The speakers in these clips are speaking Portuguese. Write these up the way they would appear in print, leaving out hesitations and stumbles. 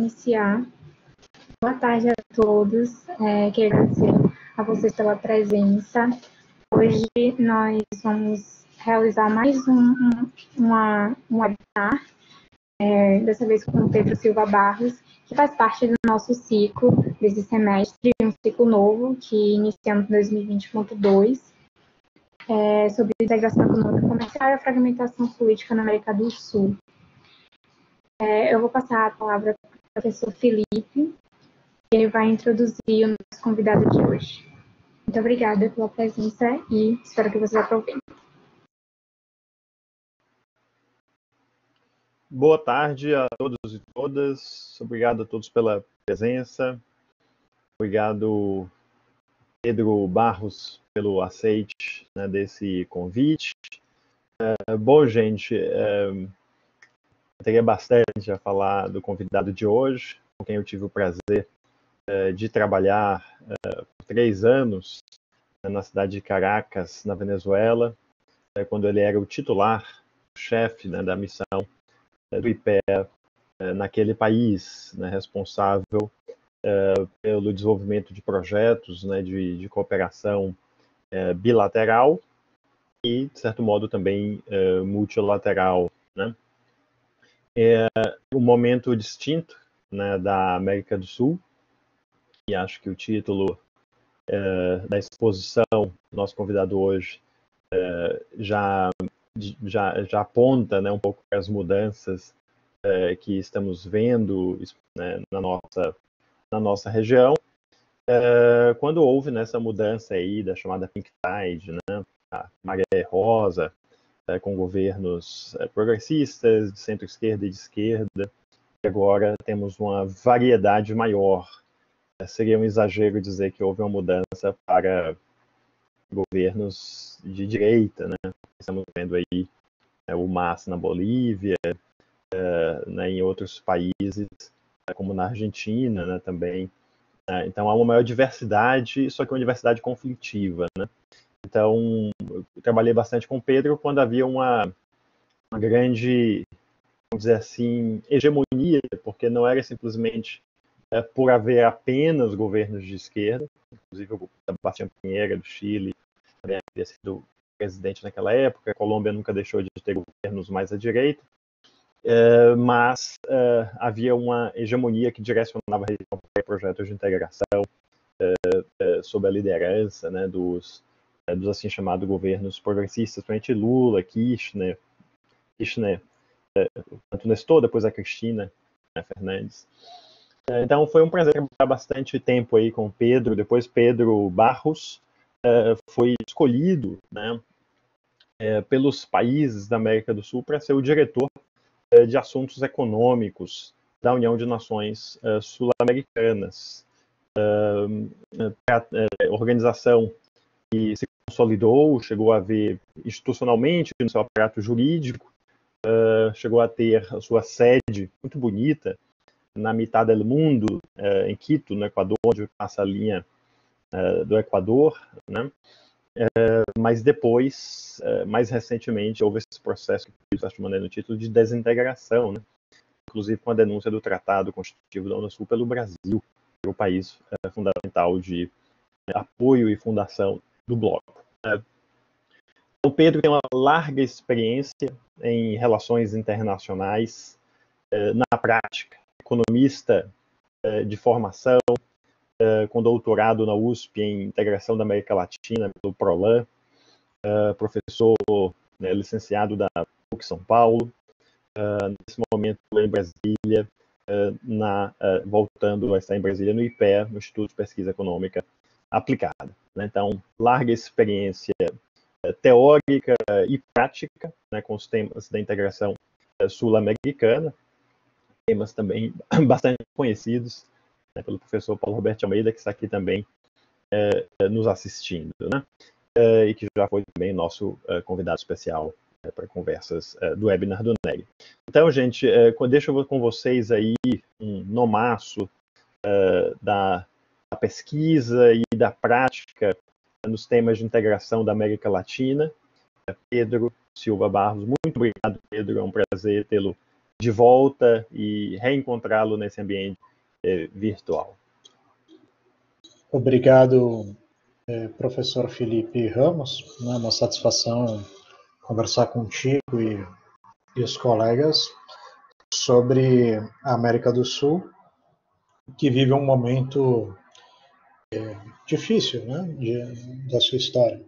iniciar. Boa tarde a todos. Quero agradecer a vocês pela presença. Hoje nós vamos realizar mais um webinar, dessa vez com o Pedro Silva Barros, que faz parte do nosso ciclo desse semestre, um ciclo novo que iniciamos em 2020.2, sobre integração econômica comercial e a fragmentação política na América do Sul. Eu vou passar a palavra para o professor Felipe. Ele vai introduzir o nosso convidado de hoje. Muito obrigada pela presença e espero que vocês aproveitem. Boa tarde a todos e todas. Obrigado a todos pela presença. Obrigado, Pedro Barros, pelo aceite, né, desse convite. Bom, gente, eu teria bastante a falar do convidado de hoje, com quem eu tive o prazer de trabalhar por 3 anos na cidade de Caracas, na Venezuela, quando ele era o titular, o chefe, né, da missão do IPEA naquele país, né, responsável pelo desenvolvimento de projetos, né, de cooperação bilateral e, de certo modo, também multilateral, né? É um momento distinto, né, da América do Sul, e acho que o título da exposição do nosso convidado hoje já aponta, né, um pouco para as mudanças que estamos vendo, né, na nossa região, quando houve nessa mudança aí da chamada Pink Tide, né, a maré rosa, com governos progressistas, de centro-esquerda e de esquerda, e agora temos uma variedade maior. Seria um exagero dizer que houve uma mudança para governos de direita, né? Estamos vendo aí o MAS na Bolívia, né, em outros países, como na Argentina, né, também. Então há uma maior diversidade, só que uma diversidade conflitiva, né? Então, eu trabalhei bastante com o Pedro quando havia uma grande, vamos dizer assim, hegemonia, porque não era simplesmente por haver apenas governos de esquerda, inclusive o Sebastião Pinheira, do Chile, também havia sido presidente naquela época, a Colômbia nunca deixou de ter governos mais à direita, mas havia uma hegemonia que direcionava a região para projetos de integração sob a liderança, né, dos assim chamados governos progressistas, principalmente Lula, Kirchner, tanto Nestor, depois a Cristina, né, Fernandes. Então foi um prazer trabalhar bastante tempo aí com o Pedro. Depois Pedro Barros foi escolhido, né, pelos países da América do Sul para ser o diretor de assuntos econômicos da União de Nações Sul-Americanas, organização que se consolidou, chegou a ver institucionalmente no seu aparato jurídico, chegou a ter a sua sede muito bonita na mitad del mundo, em Quito, no Equador, onde passa a linha do Equador, né? Mas depois, mais recentemente, houve esse processo que eu chamando no título de desintegração, né? Inclusive com a denúncia do Tratado Constitutivo da Unasul pelo Brasil, que é o país fundamental de apoio e fundação do bloco. O Pedro tem uma larga experiência em relações internacionais, na prática, economista de formação, com doutorado na USP em Integração da América Latina, pelo PROLAN, professor, né, licenciado da PUC São Paulo, nesse momento em Brasília, voltando a estar em Brasília no IPEA, no Instituto de Pesquisa Econômica Aplicada. Né? Então, larga experiência teórica e prática, né, com os temas da integração sul-americana, temas também bastante conhecidos, né, pelo professor Paulo Roberto Almeida, que está aqui também nos assistindo, né? E que já foi também nosso convidado especial para conversas do webinar do NEG. Então, gente, deixa eu ver com vocês aí um nomaço da pesquisa e da prática nos temas de integração da América Latina. Pedro Silva Barros, muito obrigado, Pedro, é um prazer tê-lo de volta e reencontrá-lo nesse ambiente virtual. Obrigado, professor Felipe Ramos. É uma satisfação conversar contigo e os colegas sobre a América do Sul, que vive um momento difícil, né, da sua história.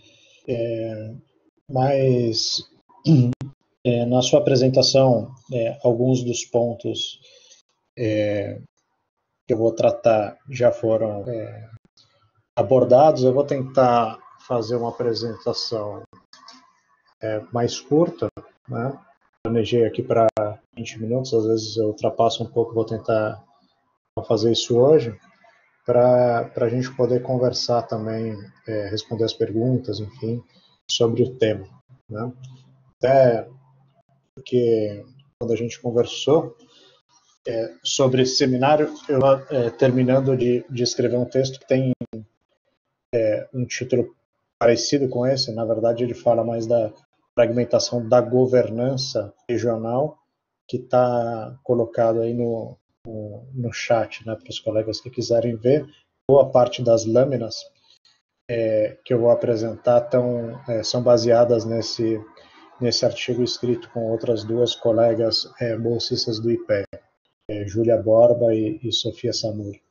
Mas, na sua apresentação, alguns dos pontos que eu vou tratar já foram abordados. Eu vou tentar fazer uma apresentação mais curta, né? Planejei aqui para 20 minutos, às vezes eu ultrapasso um pouco, vou tentar fazer isso hoje, para a gente poder conversar também, responder as perguntas, enfim, sobre o tema, né? Até porque quando a gente conversou sobre esse seminário, eu terminando de escrever um texto que tem um título parecido com esse. Na verdade, ele fala mais da fragmentação da governança regional, que está colocado aí no chat, né, para os colegas que quiserem ver. Boa parte das lâminas que eu vou apresentar são baseadas nesse artigo escrito com outras duas colegas bolsistas do IPEA, Júlia Borba e Sofia Samur.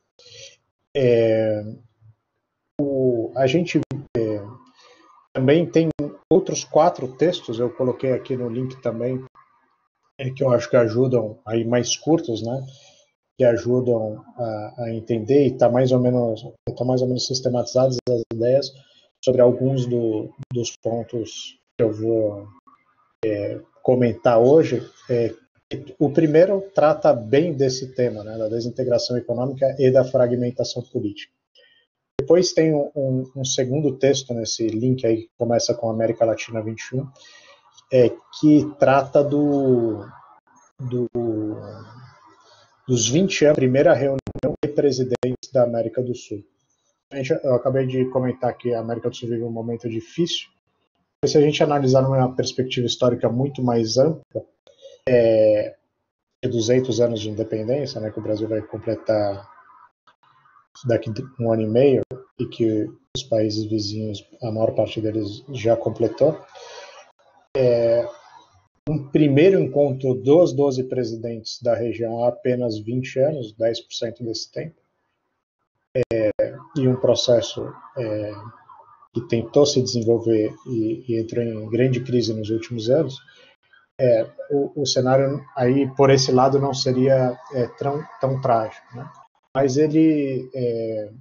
A gente também tem outros 4 textos, eu coloquei aqui no link também, que eu acho que ajudam, aí mais curtos, né, que ajudam a entender, e está mais ou menos sistematizadas as ideias sobre alguns dos pontos que eu vou comentar hoje. O primeiro trata bem desse tema, né, da desintegração econômica e da fragmentação política. Depois tem um segundo texto nesse link aí, que começa com América Latina 21, que trata dos 20 anos, primeira reunião de presidentes da América do Sul. Eu acabei de comentar que a América do Sul vive um momento difícil, mas se a gente analisar numa perspectiva histórica muito mais ampla, de 200 anos de independência, né, que o Brasil vai completar daqui a 1 ano e meio, e que os países vizinhos, a maior parte deles já completou, um primeiro encontro dos 12 presidentes da região há apenas 20 anos, 10% desse tempo, e um processo que tentou se desenvolver e entrou em grande crise nos últimos anos. O cenário aí, por esse lado, não seria tão trágico, né? Mas ele é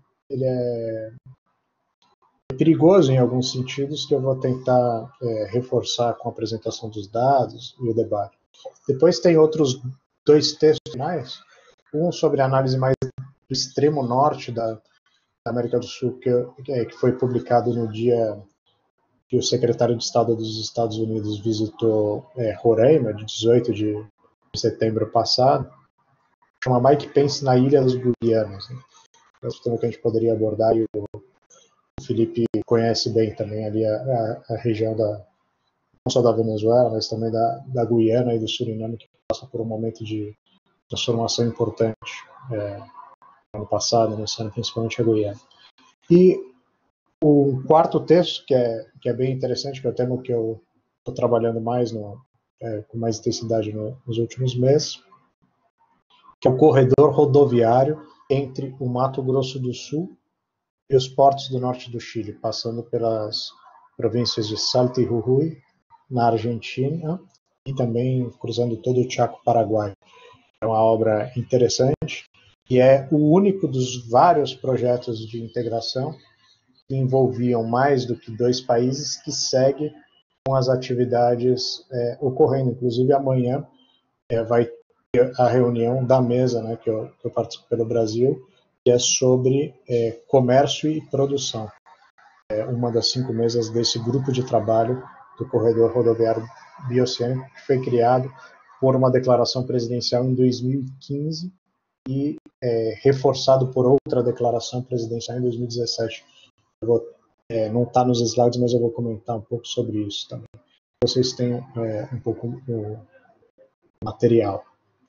perigoso em alguns sentidos, que eu vou tentar reforçar com a apresentação dos dados e o debate. Depois tem outros 2 textos finais, um sobre a análise mais do extremo norte da América do Sul, que foi publicado no dia que o secretário de Estado dos Estados Unidos visitou Roraima, de 18 de setembro passado, chama Mike Pence na Ilha dos Guianas, né? É um tema que a gente poderia abordar, e o Felipe conhece bem também ali a região não só da Venezuela, mas também da Guiana e do Suriname, que passa por um momento de transformação importante no ano passado, nesse ano, principalmente a Guiana. E o quarto texto, que é bem interessante, que é o tema que eu estou trabalhando mais com mais intensidade nos últimos meses, que é o corredor rodoviário entre o Mato Grosso do Sul e os portos do norte do Chile, passando pelas províncias de Salta e Jujuy, na Argentina, e também cruzando todo o Chaco Paraguai. É uma obra interessante, e é o único dos vários projetos de integração que envolviam mais do que 2 países, que segue com as atividades ocorrendo. Inclusive, amanhã vai ter a reunião da mesa, né, que eu participo pelo Brasil, que é sobre comércio e produção. Uma das 5 mesas desse grupo de trabalho do corredor rodoviário bioceânico, que foi criado por uma declaração presidencial em 2015 e reforçado por outra declaração presidencial em 2017. Não está nos slides, mas eu vou comentar um pouco sobre isso também. Vocês têm um pouco material.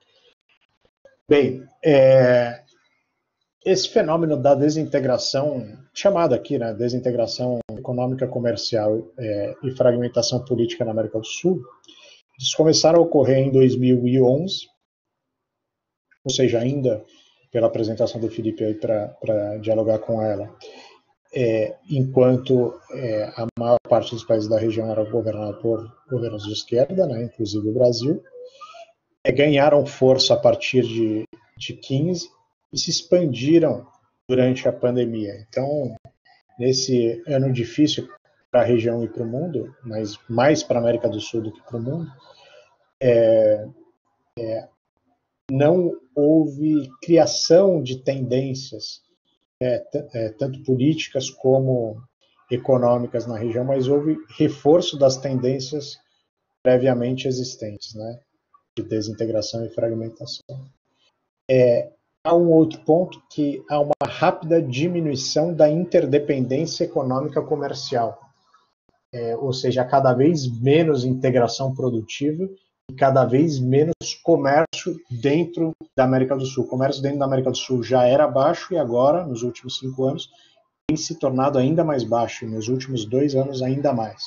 Bem, esse fenômeno da desintegração, chamado aqui, né, desintegração econômica, comercial e fragmentação política na América do Sul, eles começaram a ocorrer em 2011, ou seja, ainda pela apresentação do Felipe aí para dialogar com ela, enquanto a maior parte dos países da região era governada por governos de esquerda, né, inclusive o Brasil, ganharam força a partir de 15 e se expandiram durante a pandemia. Então, nesse ano difícil para a região e para o mundo, mas mais para a América do Sul do que para o mundo, não houve criação de tendências, tanto políticas como econômicas na região, mas houve reforço das tendências previamente existentes, né, de desintegração e fragmentação. Há um outro ponto que há uma rápida diminuição da interdependência econômica comercial, ou seja, cada vez menos integração produtiva e cada vez menos comércio dentro da América do Sul. O comércio dentro da América do Sul já era baixo e agora, nos últimos 5 anos, tem se tornado ainda mais baixo, e nos últimos 2 anos ainda mais.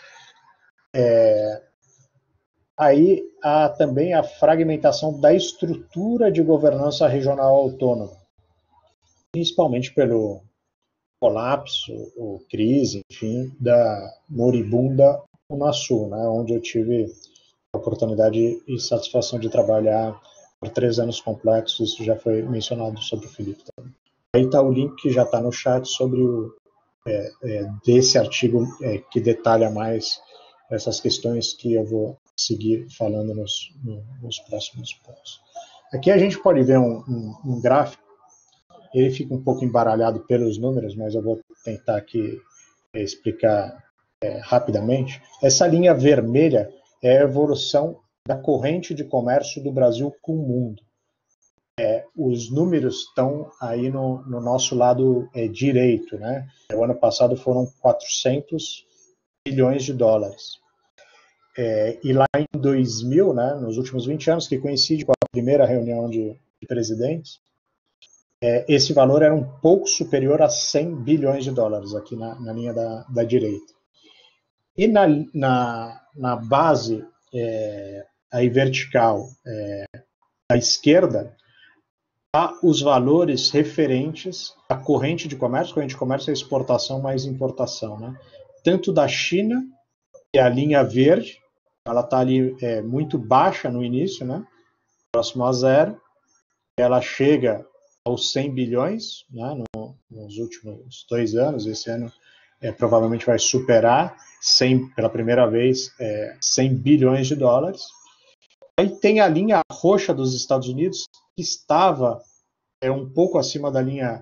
Aí há também a fragmentação da estrutura de governança regional autônoma, principalmente pelo colapso ou crise, enfim, da moribunda Unasul, né, onde eu tive a oportunidade e satisfação de trabalhar por 3 anos completos. Isso já foi mencionado sobre o Felipe também. Aí está o link que já está no chat sobre desse artigo que detalha mais essas questões que eu vou seguir falando nos próximos pontos. Aqui a gente pode ver um gráfico. Ele fica um pouco embaralhado pelos números, mas eu vou tentar aqui explicar rapidamente. Essa linha vermelha é a evolução da corrente de comércio do Brasil com o mundo. Os números estão aí no nosso lado direito, né? O ano passado foram 400 bilhões de dólares. E lá em 2000, né, nos últimos 20 anos, que coincide com a primeira reunião de presidentes, esse valor era um pouco superior a 100 bilhões de dólares, aqui na linha da direita. E na base aí vertical à esquerda, há os valores referentes à corrente de comércio. Corrente de comércio é exportação mais importação, né? Tanto da China, que é a linha verde, ela está ali muito baixa no início, né? Próximo a zero. Ela chega aos 100 bilhões, né, nos últimos 2 anos. Esse ano provavelmente vai superar pela primeira vez 100 bilhões de dólares. Aí tem a linha roxa dos Estados Unidos, que estava um pouco acima da linha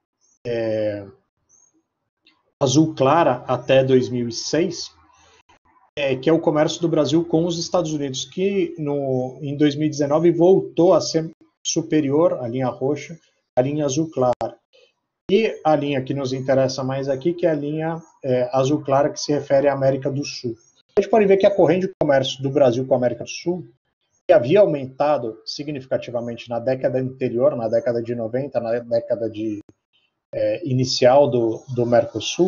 azul clara até 2006, que é o comércio do Brasil com os Estados Unidos, que em 2019 voltou a ser superior, a linha roxa, a linha azul clara. E a linha que nos interessa mais aqui, que é a linha azul clara, que se refere à América do Sul. A gente pode ver que a corrente de comércio do Brasil com a América do Sul, que havia aumentado significativamente na década anterior, na década de 90, na década inicial do Mercosul,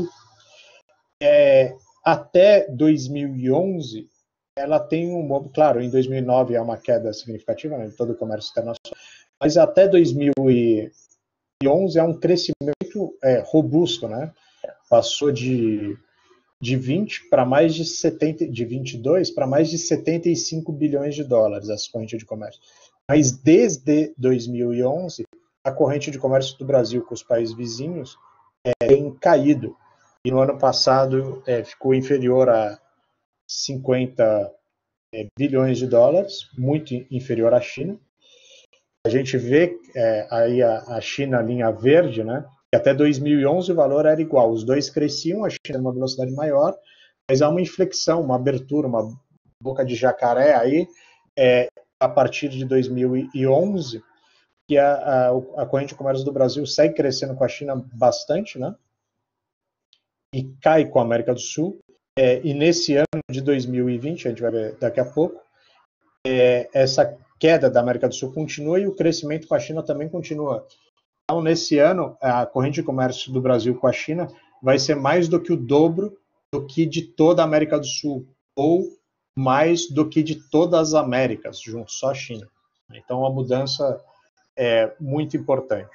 até 2011, ela tem claro, em 2009 é uma queda significativa, né, de todo o comércio internacional, mas até 2011 é um crescimento robusto, né? Passou de 20 para mais de 70, de 22 para mais de 75 bilhões de dólares essa corrente de comércio. Mas desde 2011, a corrente de comércio do Brasil com os países vizinhos tem caído. E no ano passado ficou inferior a 50 bilhões de dólares, muito inferior à China. A gente vê aí a China, a linha verde, né? Que até 2011 o valor era igual. Os dois cresciam, a China uma velocidade maior, mas há uma inflexão, uma abertura, uma boca de jacaré aí, a partir de 2011, que a corrente de comércio do Brasil segue crescendo com a China bastante, né? E cai com a América do Sul. E nesse ano de 2020, a gente vai ver daqui a pouco, essa queda da América do Sul continua e o crescimento com a China também continua. Então, nesse ano, a corrente de comércio do Brasil com a China vai ser mais do que o dobro do que de toda a América do Sul, ou mais do que de todas as Américas, junto só a China. Então, a mudança é muito importante.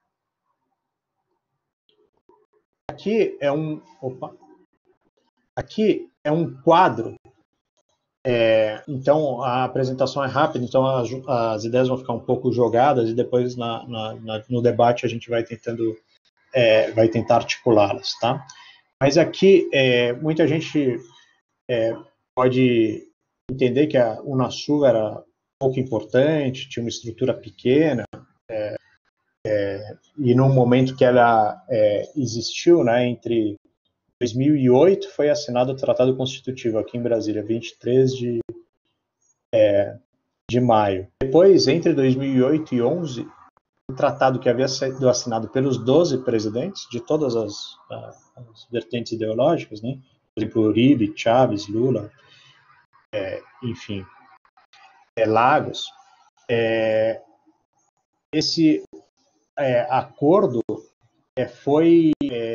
Aqui é um quadro. Então, a apresentação é rápida, então as ideias vão ficar um pouco jogadas e depois no debate a gente vai tentar articulá-las, tá? Mas aqui, muita gente pode entender que a Unasul era pouco importante, tinha uma estrutura pequena, e no momento que ela existiu, né, entre 2008 foi assinado o Tratado Constitutivo aqui em Brasília, 23 de maio. Depois, entre 2008 e 2011, o tratado que havia sido assinado pelos 12 presidentes de todas as vertentes ideológicas, né? Por exemplo, Uribe, Chávez, Lula, enfim, Lagos. Esse acordo foi...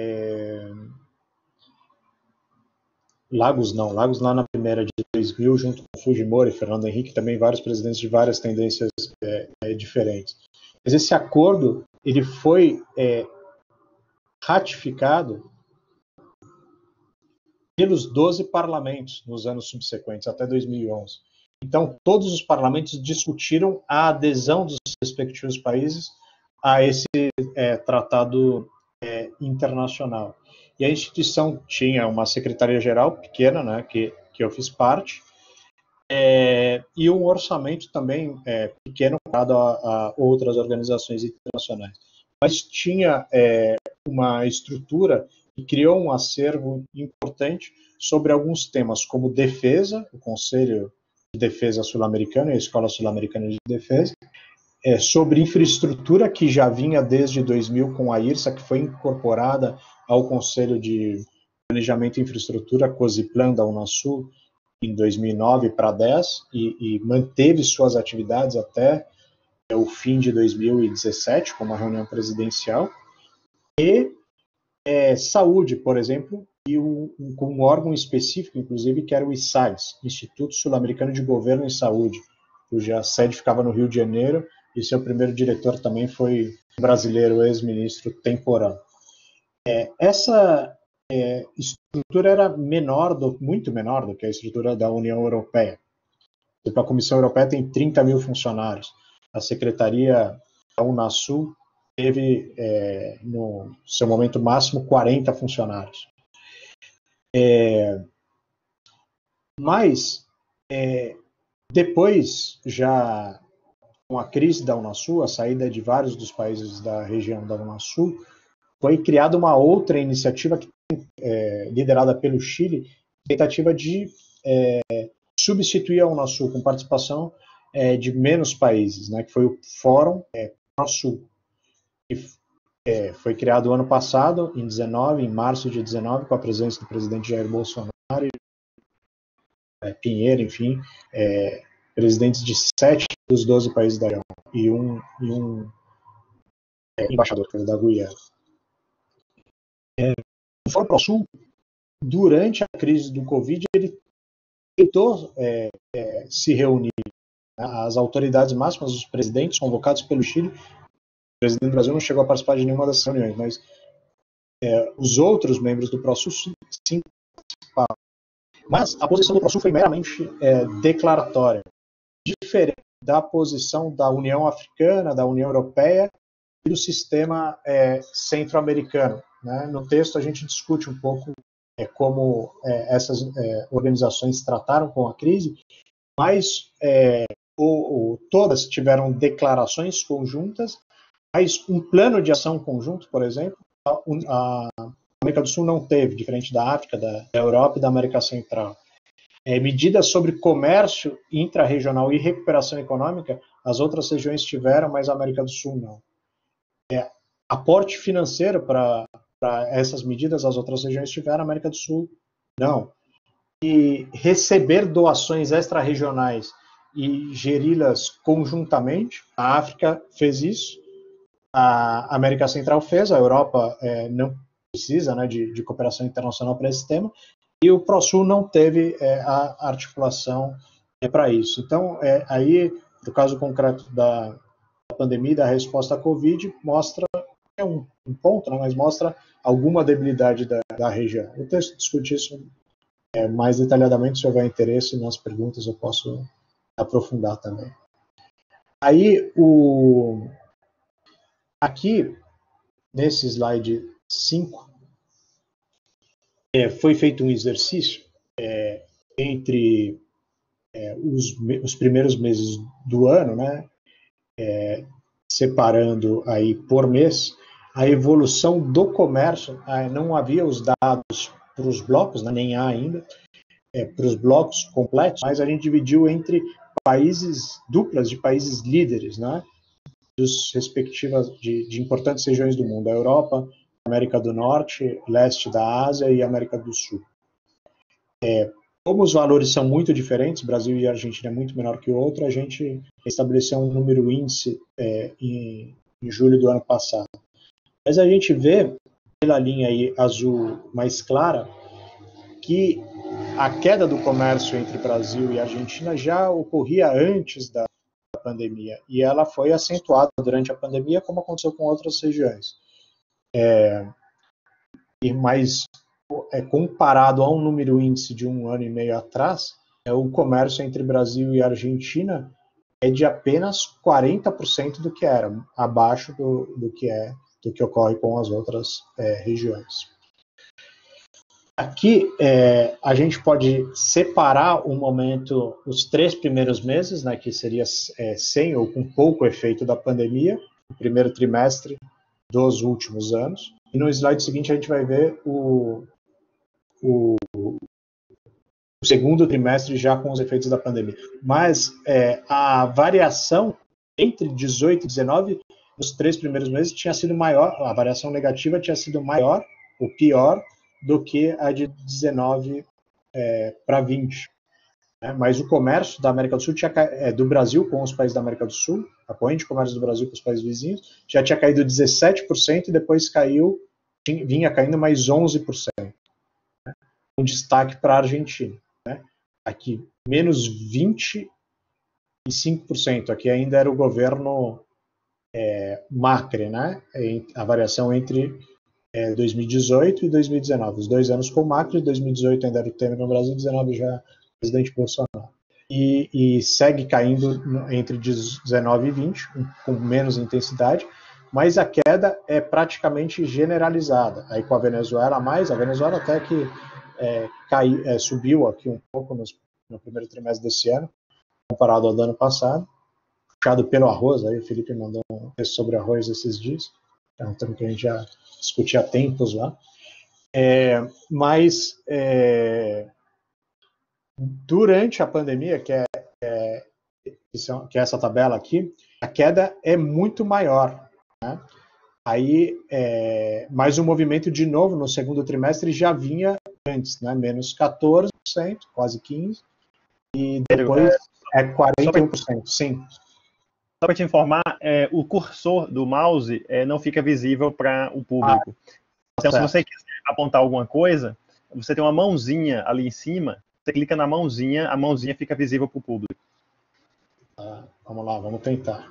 Lagos lá na primeira de 2000, junto com Fujimori e Fernando Henrique, também vários presidentes de várias tendências diferentes. Mas esse acordo ele foi ratificado pelos 12 parlamentos nos anos subsequentes, até 2011. Então, todos os parlamentos discutiram a adesão dos respectivos países a esse tratado internacional. E a instituição tinha uma secretaria-geral pequena, né, que eu fiz parte, e um orçamento também pequeno comparado a outras organizações internacionais. Mas tinha uma estrutura que criou um acervo importante sobre alguns temas, como defesa, o Conselho de Defesa Sul-Americano e a Escola Sul-Americana de Defesa, sobre infraestrutura, que já vinha desde 2000 com a IRSA, que foi incorporada ao Conselho de Planejamento e Infraestrutura, COSIPLAN da Unasul, em 2009 para 2010, e manteve suas atividades até o fim de 2017, com uma reunião presidencial, e saúde, por exemplo, e com um órgão específico, inclusive, que era o ISAGS, Instituto Sul-Americano de Governo em Saúde, cuja sede ficava no Rio de Janeiro, e seu primeiro diretor também foi brasileiro, ex-ministro Temporão. Essa estrutura era muito menor do que a estrutura da União Europeia. A Comissão Europeia tem 30 mil funcionários. A Secretaria da Unasul teve, no seu momento máximo, 40 funcionários. Mas, depois, já com a crise da Unasul, a saída de vários dos países da região da Unasul, foi criada uma outra iniciativa liderada pelo Chile, tentativa de substituir a Unasul com participação de menos países, né, que foi o Fórum Pro-Sul, que foi criado ano passado, em março de 19, com a presença do presidente Jair Bolsonaro, Pinheiro, enfim, presidentes de 7 dos 12 países da região e um embaixador da Guiana. O Fórum Pro-Sul, durante a crise do Covid, ele tentou se reunir. As autoridades máximas, os presidentes convocados pelo Chile, o presidente do Brasil não chegou a participar de nenhuma dessas reuniões, mas os outros membros do Pro-Sul sim participaram. Mas a posição do Pro-Sul foi meramente declaratória, diferente da posição da União Africana, da União Europeia e do sistema centro-americano. Né? No texto a gente discute um pouco como essas organizações trataram com a crise, mas todas tiveram declarações conjuntas, mas um plano de ação conjunto, por exemplo, a América do Sul não teve, diferente da África, da Europa e da América Central. Medidas sobre comércio intra-regional e recuperação econômica, as outras regiões tiveram, mas a América do Sul não. Aporte financeiro para essas medidas, as outras regiões tiveram, a América do Sul não. E receber doações extra-regionais e geri-las conjuntamente. A África fez isso, a América Central fez, a Europa não precisa, né, de cooperação internacional para esse tema, e o ProSul não teve a articulação para isso. Então, aí, no caso concreto da pandemia, da resposta à Covid, mostra, é um ponto, né, mas mostra alguma debilidade da região. O texto discute isso mais detalhadamente, se houver interesse nas perguntas, eu posso aprofundar também. Aí, aqui, nesse slide 5, foi feito um exercício entre os primeiros meses do ano, né, separando aí por mês a evolução do comércio. Não havia os dados para os blocos, né, nem há ainda, para os blocos completos, mas a gente dividiu entre duplas de países líderes, né, dos respectivas de importantes regiões do mundo, a Europa, América do Norte, leste da Ásia e América do Sul. Como os valores são muito diferentes, Brasil e Argentina é muito menor que o outro, a gente estabeleceu um número índice em julho do ano passado. Mas a gente vê, pela linha aí azul mais clara, que a queda do comércio entre Brasil e Argentina já ocorria antes da pandemia, e ela foi acentuada durante a pandemia, como aconteceu com outras regiões. Mas, comparado a um número índice de 1 ano e meio atrás, o comércio entre Brasil e Argentina é de apenas 40% do que era, abaixo do que ocorre com as outras regiões. Aqui a gente pode separar o momento, os 3 primeiros meses, né, que seria sem ou com pouco efeito da pandemia, o primeiro trimestre dos últimos anos. E no slide seguinte a gente vai ver o segundo trimestre já com os efeitos da pandemia. Mas a variação entre 18 e 19, nos 3 primeiros meses, tinha sido maior, a variação negativa tinha sido maior, ou pior, do que a de 19 para 20. Mas o comércio da América do Sul, do Brasil com os países da América do Sul, a corrente de comércio do Brasil com os países vizinhos, já tinha caído 17% e depois vinha caindo mais 11%. Um destaque para a Argentina. Aqui, menos 25%. Aqui ainda era o governo Macri, né? A variação entre 2018 e 2019. Os 2 anos com Macri, 2018 ainda era o Temer no Brasil, 2019 já o presidente Bolsonaro. E segue caindo entre 19 e 20, com menos intensidade, mas a queda é praticamente generalizada. Aí com a Venezuela a Venezuela até que subiu aqui um pouco no primeiro trimestre desse ano, comparado ao do ano passado, puxado pelo arroz. Aí o Felipe mandou um texto sobre arroz esses dias, é um tema que a gente já discutia há tempos lá. Mas durante a pandemia, que é essa tabela aqui, a queda é muito maior, né? Aí, mas o movimento, de novo, no segundo trimestre já vinha antes, né? Menos 14%, quase 15%, e depois 41%, sim. Só para te informar, o cursor do mouse não fica visível para o público. Então, se você quiser apontar alguma coisa, você tem uma mãozinha ali em cima, você clica na mãozinha, a mãozinha fica visível para o público. Vamos lá, vamos tentar.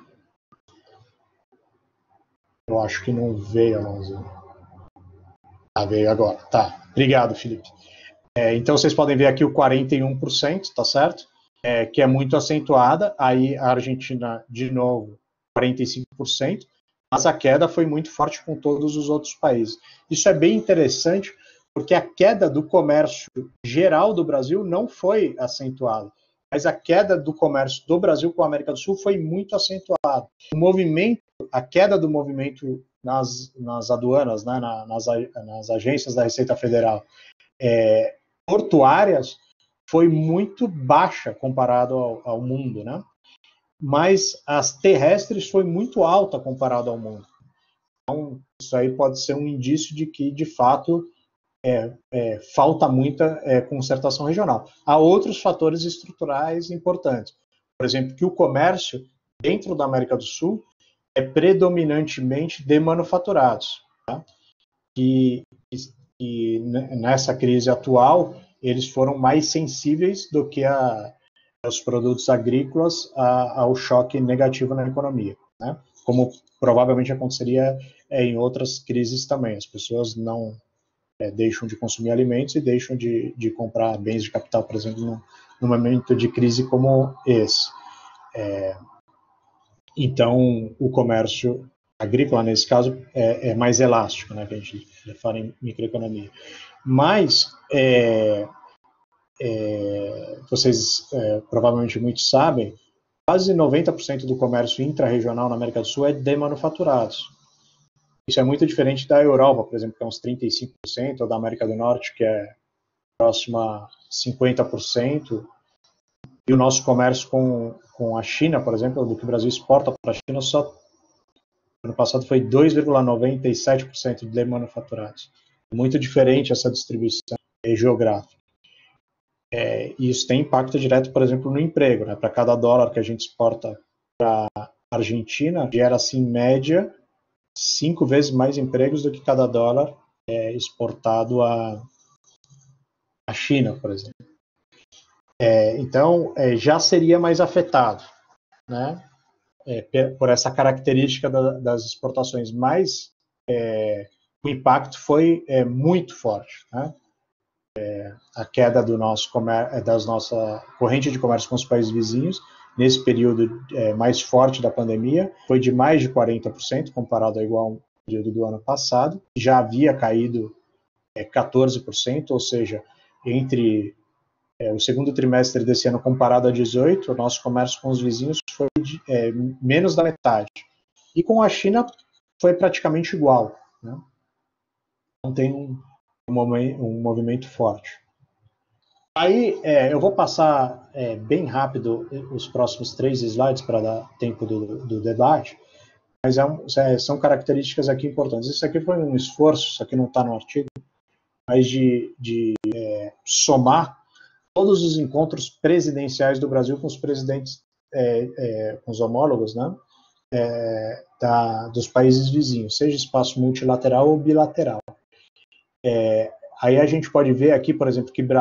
Eu acho que não veio a mãozinha. Veio agora. Tá, obrigado, Felipe. Então, vocês podem ver aqui o 41%, tá certo? Que é muito acentuada. Aí a Argentina, de novo, 45%. Mas a queda foi muito forte com todos os outros países. Isso é bem interessante, porque a queda do comércio geral do Brasil não foi acentuada. Mas a queda do comércio do Brasil com a América do Sul foi muito acentuada. A queda do movimento nas aduanas, né, nas agências da Receita Federal portuárias, foi muito baixa comparado ao mundo, né? Mas as terrestres foi muito alta comparado ao mundo. Então, isso aí pode ser um indício de que, de fato, falta muita concertação regional. Há outros fatores estruturais importantes. por exemplo, que o comércio dentro da América do Sul é predominantemente de manufaturados, tá? E nessa crise atual, eles foram mais sensíveis do que os produtos agrícolas ao choque negativo na economia, né? Como provavelmente aconteceria em outras crises também. As pessoas não deixam de consumir alimentos e deixam de comprar bens de capital, por exemplo, num momento de crise como esse. Então, o comércio agrícola, nesse caso, é mais elástico, né, que a gente fala em microeconomia. Mas, vocês provavelmente muitos sabem, quase 90% do comércio intra-regional na América do Sul é de manufaturados. Isso é muito diferente da Europa, por exemplo, que é uns 35%, ou da América do Norte, que é próximo a 50%. E o nosso comércio com a China, por exemplo, do que o Brasil exporta para a China, só ano passado foi 2,97% de manufaturados. Muito diferente essa distribuição geográfica. E isso tem impacto direto, por exemplo, no emprego, né? Para cada dólar que a gente exporta para a Argentina, gera, assim, em média, 5 vezes mais empregos do que cada dólar exportado à China, por exemplo. Então, já seria mais afetado, né? Por essa característica das exportações, mas o impacto foi muito forte, né? A queda da nossa corrente de comércio com os países vizinhos, nesse período mais forte da pandemia, foi de mais de 40%, comparado ao igual período do ano passado. Já havia caído 14%, ou seja, entre o segundo trimestre desse ano comparado a 18, o nosso comércio com os vizinhos foi menos da metade. E com a China foi praticamente igual, né? Não tem um movimento forte. Aí eu vou passar bem rápido os próximos 3 slides para dar tempo do debate, mas são características aqui importantes. Isso aqui foi um esforço, isso aqui não está no artigo, mas de somar todos os encontros presidenciais do Brasil com os presidentes, com os homólogos, né, dos países vizinhos, seja espaço multilateral ou bilateral. Aí a gente pode ver aqui, por exemplo, que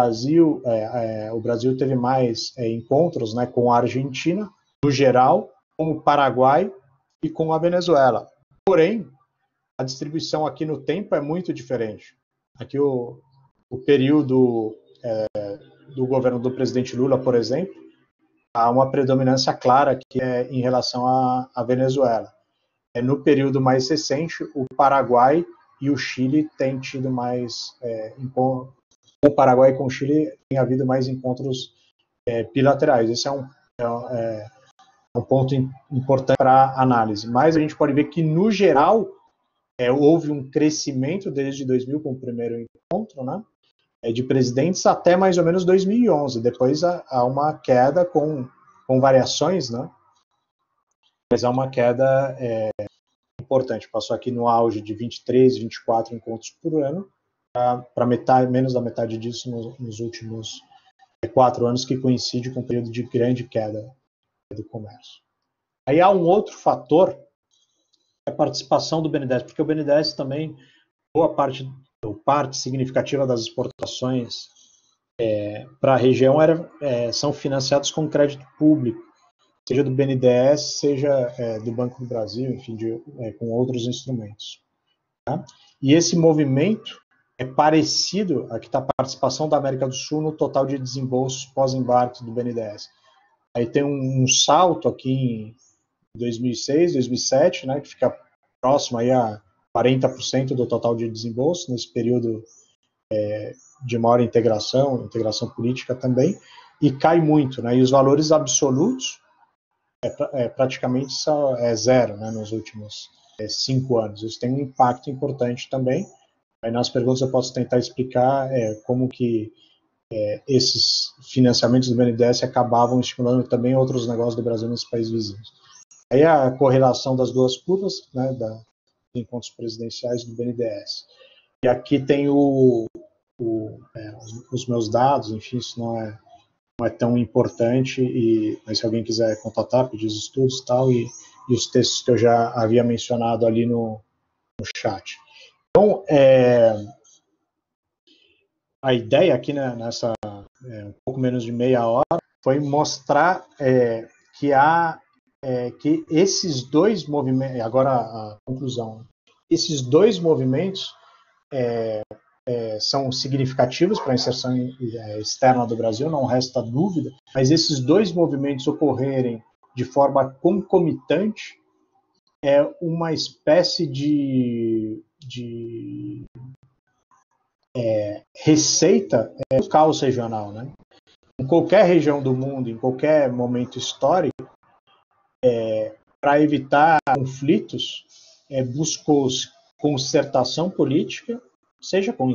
o Brasil teve mais encontros, né, com a Argentina, no geral, com o Paraguai e com a Venezuela. Porém, a distribuição aqui no tempo é muito diferente. Aqui o período do governo do presidente Lula, por exemplo, há uma predominância clara que é em relação à Venezuela. No período mais recente, o Paraguai e o Chile têm tido mais com o Paraguai e com o Chile tem havido mais encontros bilaterais. Esse é um ponto importante para análise. Mas a gente pode ver que, no geral, houve um crescimento desde 2000, com o primeiro encontro, né, de presidentes, até mais ou menos 2011. Depois há uma queda com variações, né, mas há uma queda importante. Passou aqui no auge de 23, 24 encontros por ano, para menos da metade disso nos últimos 4 anos, que coincide com um período de grande queda do comércio. Aí há um outro fator, a participação do BNDES, porque o BNDES também, boa parte significativa das exportações para a região são financiados com crédito público, seja do BNDES, seja do Banco do Brasil, enfim, com outros instrumentos. Tá? E esse movimento é parecido a que está a participação da América do Sul no total de desembolsos pós-embarque do BNDES. Aí tem um salto aqui em 2006, 2007, né, que fica próximo aí a 40% do total de desembolso, nesse período de maior integração política também, e cai muito, né, e os valores absolutos praticamente zero, né, nos últimos 5 anos. Isso tem um impacto importante também. Aí nas perguntas eu posso tentar explicar como que esses financiamentos do BNDES acabavam estimulando também outros negócios do Brasil nesses países vizinhos. Aí a correlação das duas curvas, né, dos encontros presidenciais do BNDES. E aqui tem os meus dados, enfim, isso não é não é tão importante, mas se alguém quiser contatar, pedir os estudos e tal, e os textos que eu já havia mencionado ali no chat. Então, a ideia aqui, né, nessa um pouco menos de meia hora, foi mostrar que esses dois movimentos, agora a conclusão, esses dois movimentos são significativos para a inserção externa do Brasil, não resta dúvida, mas esses dois movimentos ocorrerem de forma concomitante é uma espécie de receita do caos regional, né? Em qualquer região do mundo, em qualquer momento histórico, para evitar conflitos, buscou-se concertação política, seja com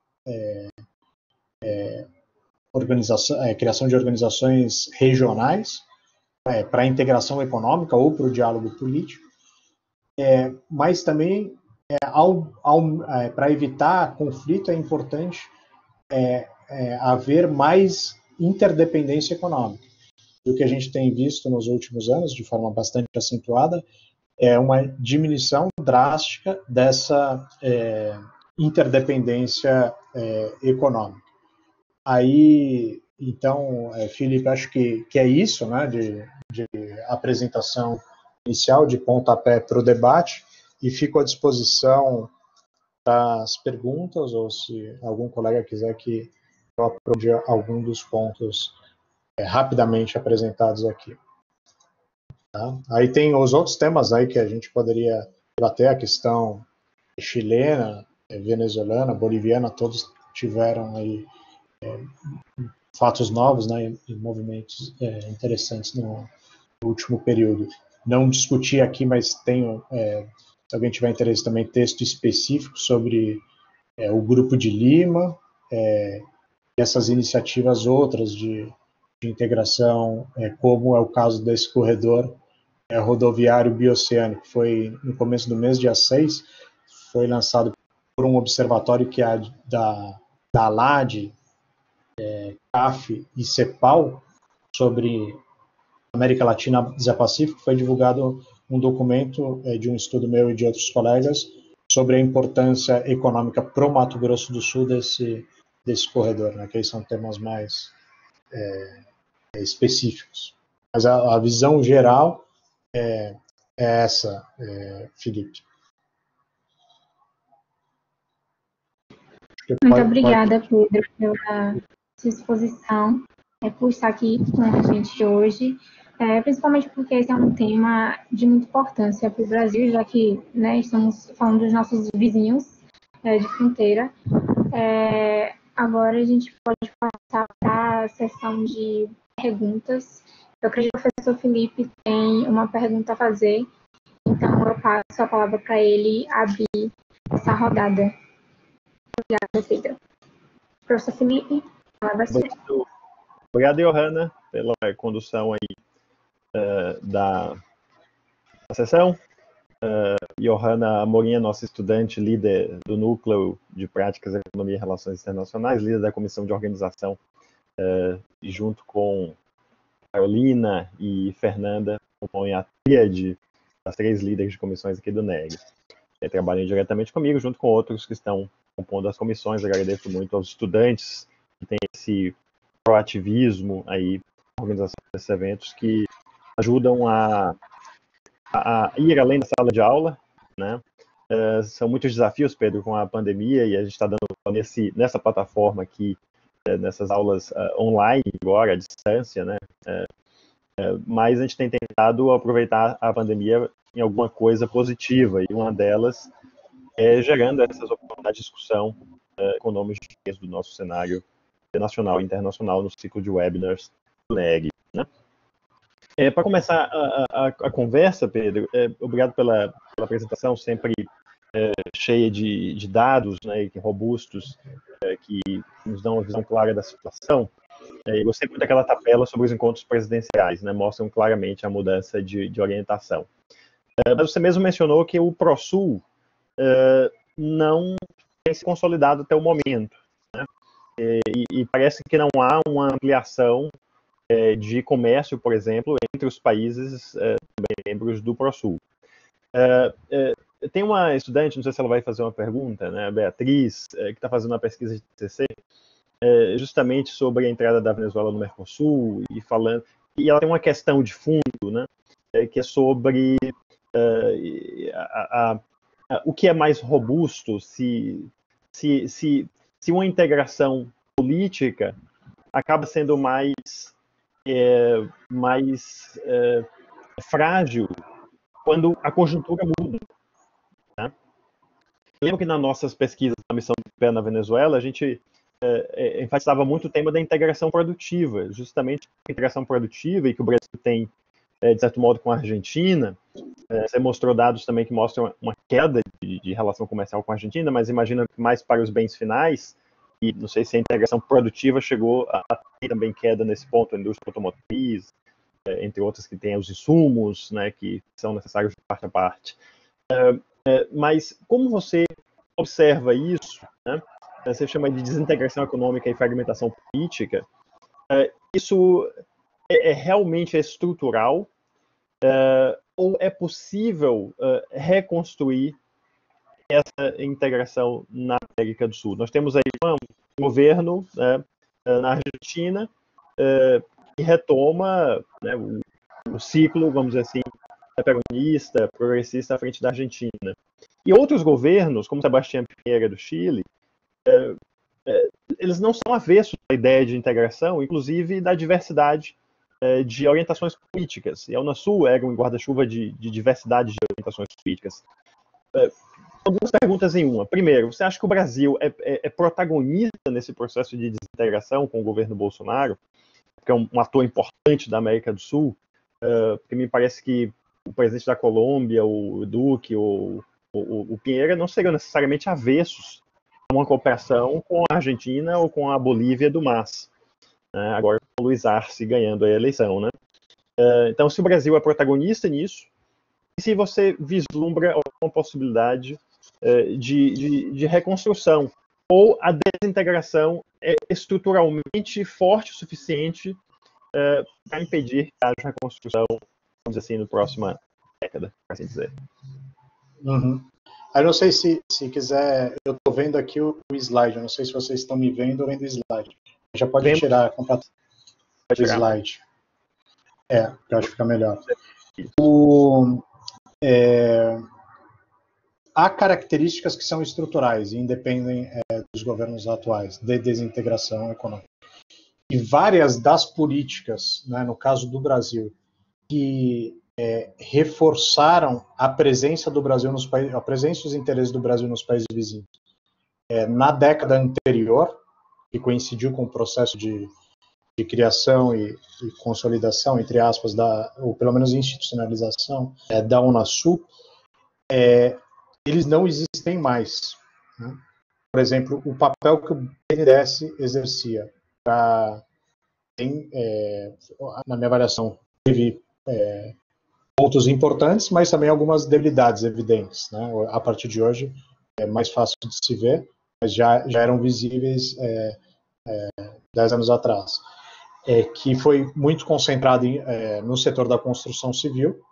criação de organizações regionais, para a integração econômica ou para o diálogo político, mas também, para evitar conflito, é importante haver mais interdependência econômica. E o que a gente tem visto nos últimos anos, de forma bastante acentuada, é uma diminuição drástica dessa interdependência econômica. Aí, então, Felipe, acho que é isso, né, de apresentação inicial, de pontapé para o debate, e fico à disposição para as perguntas, ou se algum colega quiser que eu aprofunda algum dos pontos rapidamente apresentados aqui. Tá? Aí tem os outros temas aí que a gente poderia debater, a questão chilena, venezuelana, boliviana, todos tiveram aí fatos novos, né, e movimentos interessantes no último período. Não discuti aqui, mas tenho, se alguém tiver interesse também, texto específico sobre o Grupo de Lima, e essas iniciativas outras de integração, como é o caso desse corredor rodoviário bioceânico, que foi no começo do mês, dia 6, foi lançado por um observatório que é da ALAD, CAF e CEPAL, sobre América Latina e Pacífico. Foi divulgado um documento de um estudo meu e de outros colegas sobre a importância econômica para o Mato Grosso do Sul desse corredor, né, que aí são temas mais específicos. Mas a visão geral é essa, Felipe. Muito obrigada, Pedro, pela sua exposição, por estar aqui com a gente hoje, principalmente porque esse é um tema de muita importância para o Brasil, já que, né, estamos falando dos nossos vizinhos de fronteira. Agora a gente pode passar para a sessão de perguntas. Eu acredito que o professor Felipe tem uma pergunta a fazer, então eu passo a palavra para ele abrir essa rodada. Obrigada, Pedro. Professor Felipe, a palavra é sua. Obrigado, Johanna, pela condução aí da sessão. Johanna Amorim é nossa estudante, líder do Núcleo de Práticas de Economia e Relações Internacionais, líder da Comissão de Organização, e junto com Carolina e Fernanda, compõem a tríade das 3 líderes de comissões aqui do NEG. Trabalham diretamente comigo, junto com outros que estão compondo as comissões. Agradeço muito aos estudantes que têm esse proativismo aí na organização desses eventos, que ajudam a ir além da sala de aula, né? São muitos desafios, Pedro, com a pandemia, e a gente está dando nessa plataforma aqui, nessas aulas online agora, à distância, né? Mas a gente tem tentado aproveitar a pandemia em alguma coisa positiva, e uma delas é gerando essas oportunidades de discussão com nomes do nosso cenário nacional e internacional no ciclo de webinars do NEG, né? Para começar a conversa, Pedro, obrigado pela apresentação, sempre cheia de dados, né, robustos, que nos dão uma visão clara da situação. Eu gostei muito daquela tabela sobre os encontros presidenciais, né, mostram claramente a mudança de orientação. Mas você mesmo mencionou que o ProSul não tem se consolidado até o momento, né? E parece que não há uma ampliação de comércio, por exemplo, entre os países membros do ProSul. Tem uma estudante, não sei se ela vai fazer uma pergunta, né, a Beatriz, que está fazendo uma pesquisa de TCC, justamente sobre a entrada da Venezuela no Mercosul, e ela tem uma questão de fundo, né, que é sobre o que é mais robusto, se uma integração política acaba sendo mais frágil quando a conjuntura muda. Né? Eu lembro que nas nossas pesquisas da missão do PE na Venezuela, a gente enfatizava muito o tema da integração produtiva, justamente a integração produtiva, e que o Brasil tem, de certo modo, com a Argentina. Você mostrou dados também que mostram uma queda de relação comercial com a Argentina, mas imagina que mais para os bens finais, e não sei se a integração produtiva chegou a ter também queda nesse ponto, a indústria automotriz, entre outras que tem os insumos, né, que são necessários de parte a parte. Mas como você observa isso, né, você chama de desintegração econômica e fragmentação política, isso realmente é estrutural, ou é possível reconstruir essa integração na América do Sul? Nós temos aí um governo na Argentina que retoma, né, o ciclo, vamos dizer assim, peronista, progressista à frente da Argentina. E outros governos, como Sebastián Piñera do Chile, eles não são avessos à ideia de integração, inclusive da diversidade de orientações políticas. E a Unasul era um guarda-chuva de diversidade de orientações políticas. Algumas perguntas em uma. Primeiro, você acha que o Brasil é protagonista nesse processo de desintegração com o governo Bolsonaro, que é um ator importante da América do Sul? Porque me parece que o presidente da Colômbia, o Duque, o Piñera, não seriam necessariamente avessos a uma cooperação com a Argentina ou com a Bolívia do MAS. Agora com o Luiz Arce ganhando a eleição. Né? Então, se o Brasil é protagonista nisso, e se você vislumbra uma possibilidade de reconstrução, ou a desintegração é estruturalmente forte o suficiente para impedir que haja reconstrução, vamos dizer assim, na próxima década, por assim dizer. Uhum. Eu não sei se quiser, eu estou vendo aqui o slide, eu não sei se vocês estão me vendo ou vendo o slide. Já pode tirar completamente o slide. Eu acho que fica melhor. Há características que são estruturais e independem dos governos atuais, de desintegração econômica. E várias das políticas, né, no caso do Brasil, que reforçaram a presença do Brasil nos países, a presença e os interesses do Brasil nos países vizinhos, na década anterior, que coincidiu com o processo de criação e consolidação, entre aspas, ou pelo menos institucionalização da Unasul, eles não existem mais. Né? Por exemplo, o papel que o BNDES exercia na minha avaliação, teve pontos importantes, mas também algumas debilidades evidentes. Né? A partir de hoje é mais fácil de se ver, mas já eram visíveis 10 anos atrás. Que foi muito concentrado no setor da construção civil,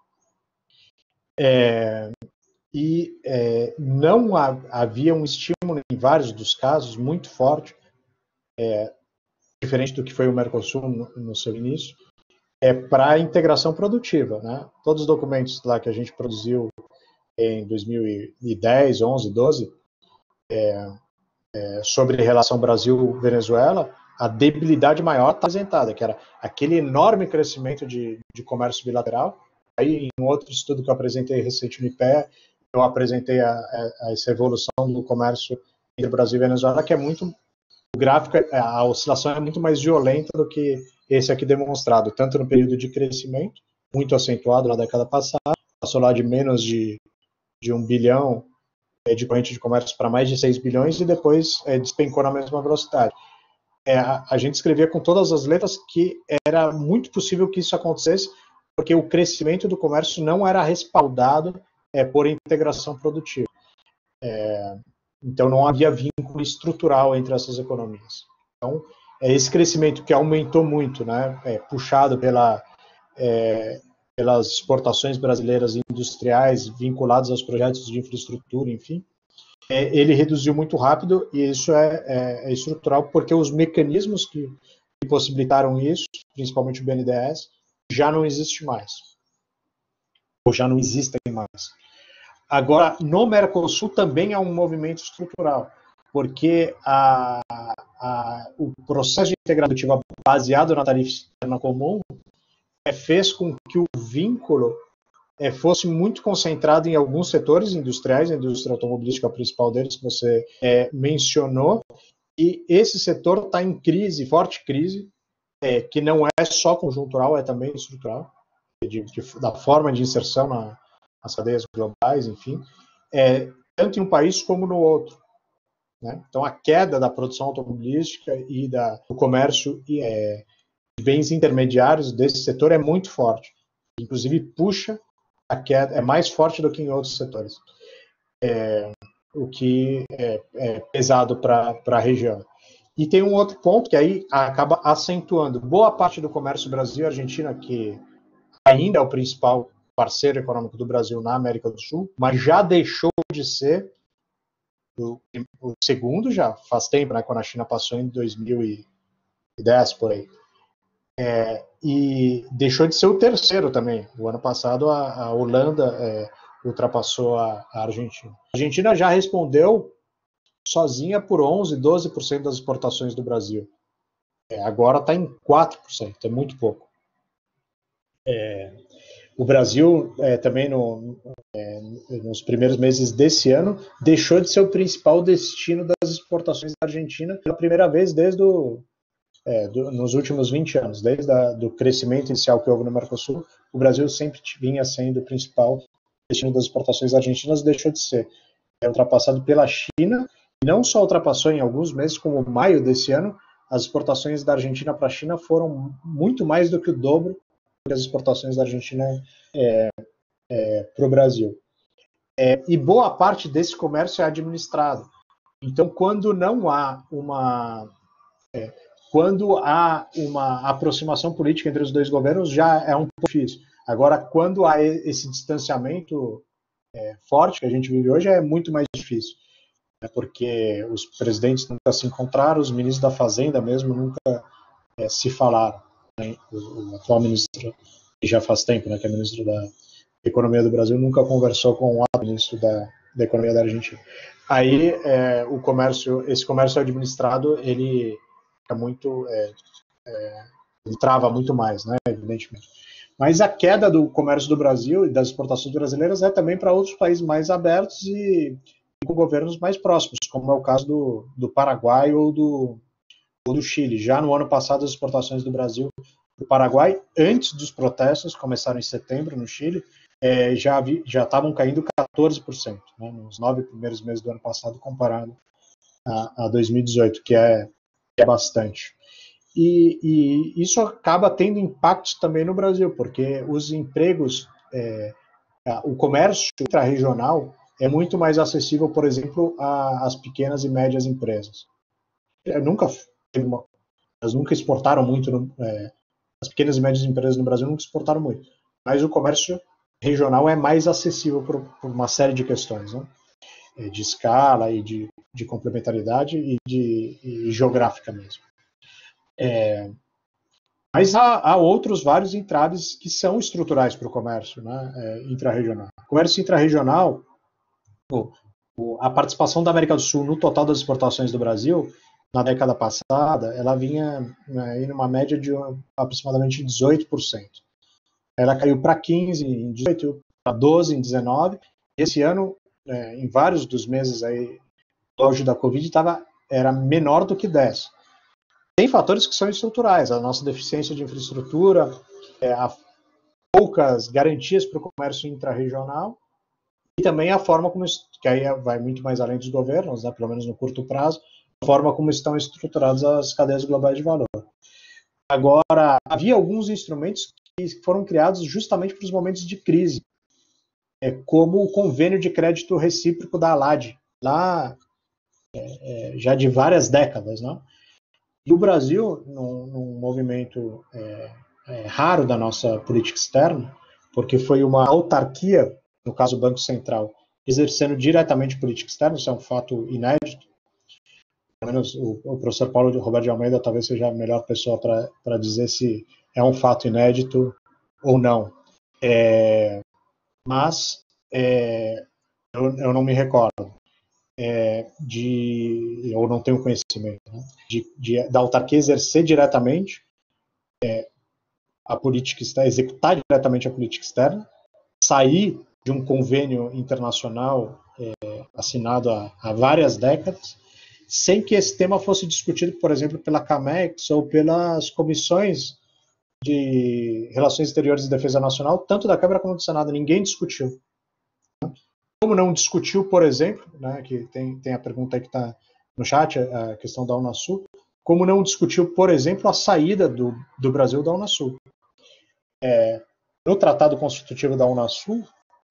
e não havia um estímulo, em vários dos casos, muito forte, diferente do que foi o Mercosul no seu início, para a integração produtiva. Né? Todos os documentos lá que a gente produziu em 2010, 11, 12, sobre a relação Brasil-Venezuela, a debilidade maior está apresentada, que era aquele enorme crescimento de comércio bilateral. Aí, em outro estudo que eu apresentei recente no IPE, eu apresentei essa evolução do comércio entre Brasil e Venezuela, que é muito... O gráfico, a oscilação é muito mais violenta do que esse aqui demonstrado, tanto no período de crescimento, muito acentuado na década passada, passou lá de menos de 1 bilhão de corrente de comércio para mais de 6 bilhões e depois despencou na mesma velocidade. A gente escrevia com todas as letras que era muito possível que isso acontecesse, porque o crescimento do comércio não era respaldado por integração produtiva. Então não havia vínculo estrutural entre essas economias. Então esse crescimento que aumentou muito, né, puxado pelas exportações brasileiras industriais vinculadas aos projetos de infraestrutura, enfim, ele reduziu muito rápido, e isso é estrutural, porque os mecanismos que possibilitaram isso, principalmente o BNDES, já não existe mais, ou já não existem mais. Agora, no Mercosul também há um movimento estrutural, porque o processo de integração baseado na tarifa externa comum fez com que o vínculo fosse muito concentrado em alguns setores industriais, a indústria automobilística é o principal deles, que você mencionou, e esse setor está em crise, forte crise, que não é só conjuntural, é também estrutural, da forma de inserção nas cadeias globais, enfim, tanto em um país como no outro. Né? Então, a queda da produção automobilística e do comércio de bens intermediários desse setor é muito forte. Inclusive, puxa a queda, é mais forte do que em outros setores, o que é pesado para a região. E tem um outro ponto que aí acaba acentuando. Boa parte do comércio Brasil-Argentina, que ainda é o principal parceiro econômico do Brasil na América do Sul, mas já deixou de ser o segundo, já faz tempo, né, quando a China passou em 2010, por aí. E deixou de ser o terceiro também. O ano passado a Holanda ultrapassou a Argentina. A Argentina já respondeu sozinha por 11%, 12% das exportações do Brasil. Agora está em 4%, é muito pouco. O Brasil também nos primeiros meses desse ano deixou de ser o principal destino das exportações da Argentina pela primeira vez desde nos últimos 20 anos. Desde do crescimento inicial que houve no Mercosul, o Brasil sempre vinha sendo o principal destino das exportações argentinas, deixou de ser. É ultrapassado pela China, e não só ultrapassou em alguns meses, como maio desse ano, as exportações da Argentina para a China foram muito mais do que o dobro das exportações da Argentina para o Brasil. E boa parte desse comércio é administrado. Então, quando há uma aproximação política entre os dois governos, já é um pouco difícil. Agora, quando há esse distanciamento forte que a gente vive hoje, é muito mais difícil, né, porque os presidentes nunca se encontraram, os ministros da Fazenda mesmo nunca se falaram. Né? O atual ministro, que já faz tempo, né, que é ministro da Economia do Brasil, nunca conversou com o ministro da Economia da Argentina. Aí, esse comércio administrado, ele é muito, ele trava muito mais, né, evidentemente. Mas a queda do comércio do Brasil e das exportações brasileiras é também para outros países mais abertos e com governos mais próximos, como é o caso do Paraguai ou do Chile. Já no ano passado, as exportações do Brasil para o Paraguai, antes dos protestos, começaram em setembro no Chile, já estavam caindo 14%, né, nos 9 primeiros meses do ano passado, comparado a 2018, que é bastante. E isso acaba tendo impactos também no Brasil, porque os empregos, o comércio intrarregional é muito mais acessível, por exemplo, às pequenas e médias empresas. Elas nunca exportaram muito, as pequenas e médias empresas no Brasil nunca exportaram muito, mas o comércio regional é mais acessível por uma série de questões, né? De escala e de complementaridade e geográfica mesmo. Mas há outros vários entraves que são estruturais para o comércio, né, intrarregional. O comércio intrarregional, a participação da América do Sul no total das exportações do Brasil, na década passada, ela vinha em uma média de aproximadamente 18%. Ela caiu para 15% em 18%, para 12% em 19%. Esse ano, em vários dos meses aí, no auge da Covid, era menor do que 10%. Tem fatores que são estruturais, a nossa deficiência de infraestrutura, poucas garantias para o comércio intrarregional e também a forma como, que aí vai muito mais além dos governos, né, pelo menos no curto prazo, a forma como estão estruturadas as cadeias globais de valor. Agora, havia alguns instrumentos que foram criados justamente para os momentos de crise, como o convênio de crédito recíproco da ALAD, lá já de várias décadas, né? E o Brasil, num movimento raro da nossa política externa, porque foi uma autarquia, no caso o Banco Central, exercendo diretamente política externa, isso é um fato inédito. Pelo menos o professor Paulo Roberto de Almeida talvez seja a melhor pessoa para dizer se é um fato inédito ou não. Mas eu não me recordo ou não tenho conhecimento, né, da autarquia exercer diretamente a política externa, executar diretamente a política externa, sair de um convênio internacional assinado há várias décadas, sem que esse tema fosse discutido, por exemplo, pela CAMEX ou pelas comissões de Relações Exteriores e Defesa Nacional, tanto da Câmara como do Senado. Ninguém discutiu. Como não discutiu, por exemplo, né, que tem a pergunta aí que está no chat, a questão da Unasul, como não discutiu, por exemplo, a saída do Brasil da Unasul. No Tratado Constitutivo da Unasul,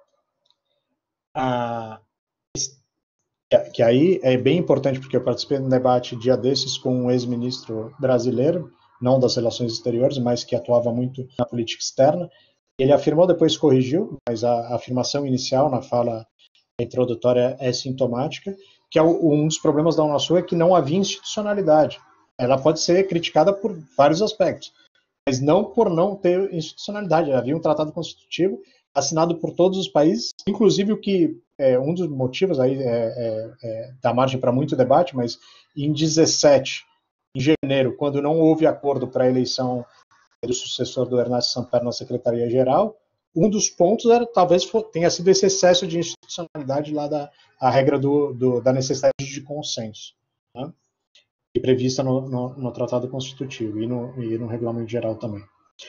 que aí é bem importante, porque eu participei de um debate dia desses com um ex-ministro brasileiro, não das relações exteriores, mas que atuava muito na política externa. Ele afirmou, depois corrigiu, mas a afirmação inicial na fala introdutória é sintomática, que um dos problemas da Unasul é que não havia institucionalidade. Ela pode ser criticada por vários aspectos, mas não por não ter institucionalidade. Havia um tratado constitutivo assinado por todos os países, inclusive o que um dos motivos aí dá margem para muito debate, mas em 17, em janeiro, quando não houve acordo para a eleição do sucessor do Ernesto Samper na Secretaria-Geral, um dos pontos talvez tenha sido esse excesso de institucionalidade lá a regra da necessidade de consenso, né? E prevista no Tratado Constitutivo e no Regulamento Geral também.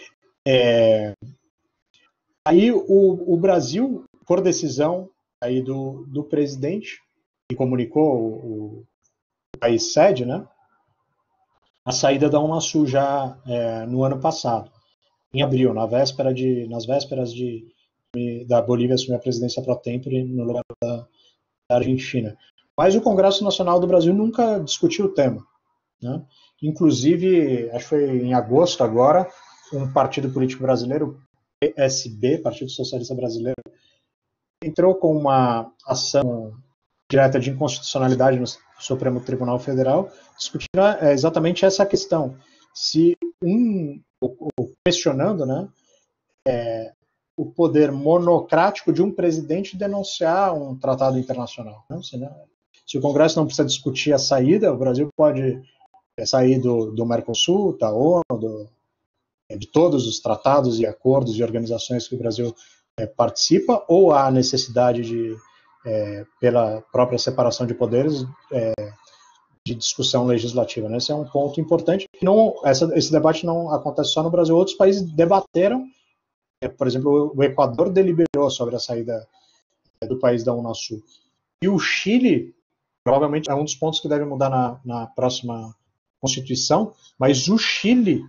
Aí o Brasil, por decisão aí do presidente, que comunicou o país sede, né, a saída da Unasul já no ano passado, em abril, nas vésperas da Bolívia assumir a presidência pro tempore no lugar da Argentina. Mas o Congresso Nacional do Brasil nunca discutiu o tema, né? Inclusive, acho que foi em agosto agora, um partido político brasileiro, PSB, Partido Socialista Brasileiro, entrou com uma ação direta de inconstitucionalidade no Supremo Tribunal Federal, discutindo exatamente essa questão. Se questionando, né, o poder monocrático de um presidente denunciar um tratado internacional. Né? Se o Congresso não precisa discutir a saída, o Brasil pode sair do Mercosul, da ONU, de todos os tratados e acordos e organizações que o Brasil participa, ou há necessidade pela própria separação de poderes, de discussão legislativa, né? Esse é um ponto importante. Esse debate não acontece só no Brasil. Outros países debateram. Por exemplo, o Equador deliberou sobre a saída do país da Unasul. E o Chile, provavelmente, é um dos pontos que deve mudar na próxima Constituição, mas o Chile...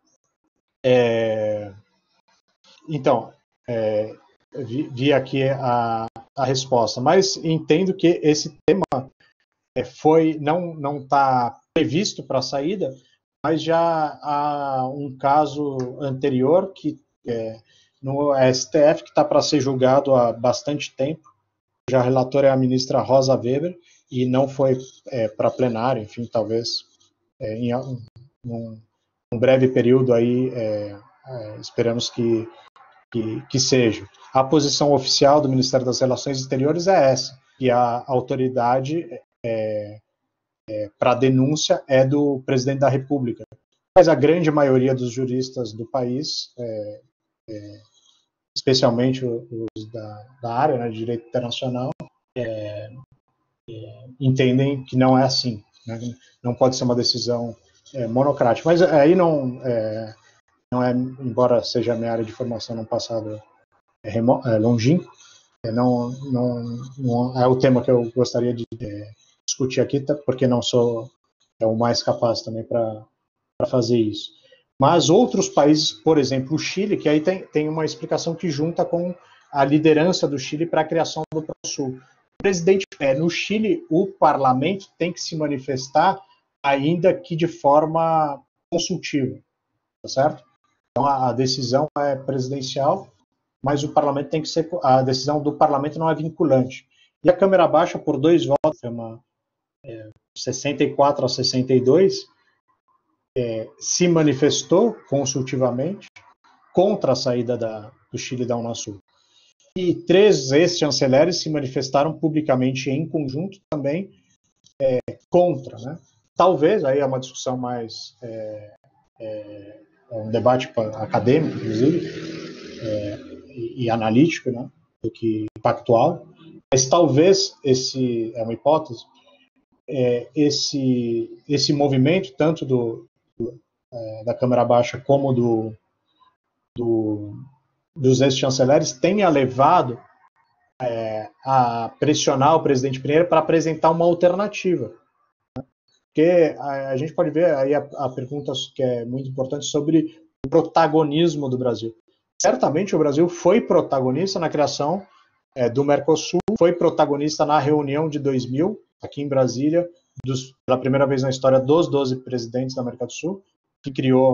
Então, vi aqui a resposta, mas entendo que esse tema não está previsto para a saída, mas já há um caso anterior que no STF que está para ser julgado há bastante tempo. Já a relatora é a ministra Rosa Weber e não foi para plenário, enfim, talvez em um breve período aí esperamos que seja. A posição oficial do Ministério das Relações Exteriores é essa, que a autoridade para denúncia é do presidente da República. Mas a grande maioria dos juristas do país, especialmente os da área, né, de direito internacional, entendem que não é assim, né? Não pode ser uma decisão monocrática. Mas aí não é, embora seja a minha área de formação no passado longínquo, não é o tema que eu gostaria de discutir aqui, porque não sou o mais capaz também para fazer isso. Mas outros países, por exemplo, o Chile, que aí tem uma explicação que junta com a liderança do Chile para a criação do Prosul. O presidente, no Chile, o parlamento tem que se manifestar ainda que de forma consultiva, tá certo? Então a decisão é presidencial, mas o parlamento tem que ser, a decisão do parlamento não é vinculante. E a Câmara Baixa, por 2 votos, 64 a 62, se manifestou consultivamente contra a saída do Chile da Unasul. E 3 ex-chanceleres se manifestaram publicamente em conjunto também contra, né? Talvez, aí é uma discussão mais, um debate acadêmico, inclusive, e analítico, né, do que factual, mas talvez, é uma hipótese, esse movimento, tanto da Câmara Baixa como dos ex-chanceleres, tenha levado a pressionar o presidente Pinheira para apresentar uma alternativa. Porque a gente pode ver aí a pergunta que é muito importante sobre o protagonismo do Brasil. Certamente o Brasil foi protagonista na criação do Mercosul, foi protagonista na reunião de 2000, aqui em Brasília, pela primeira vez na história dos 12 presidentes da América do Sul, que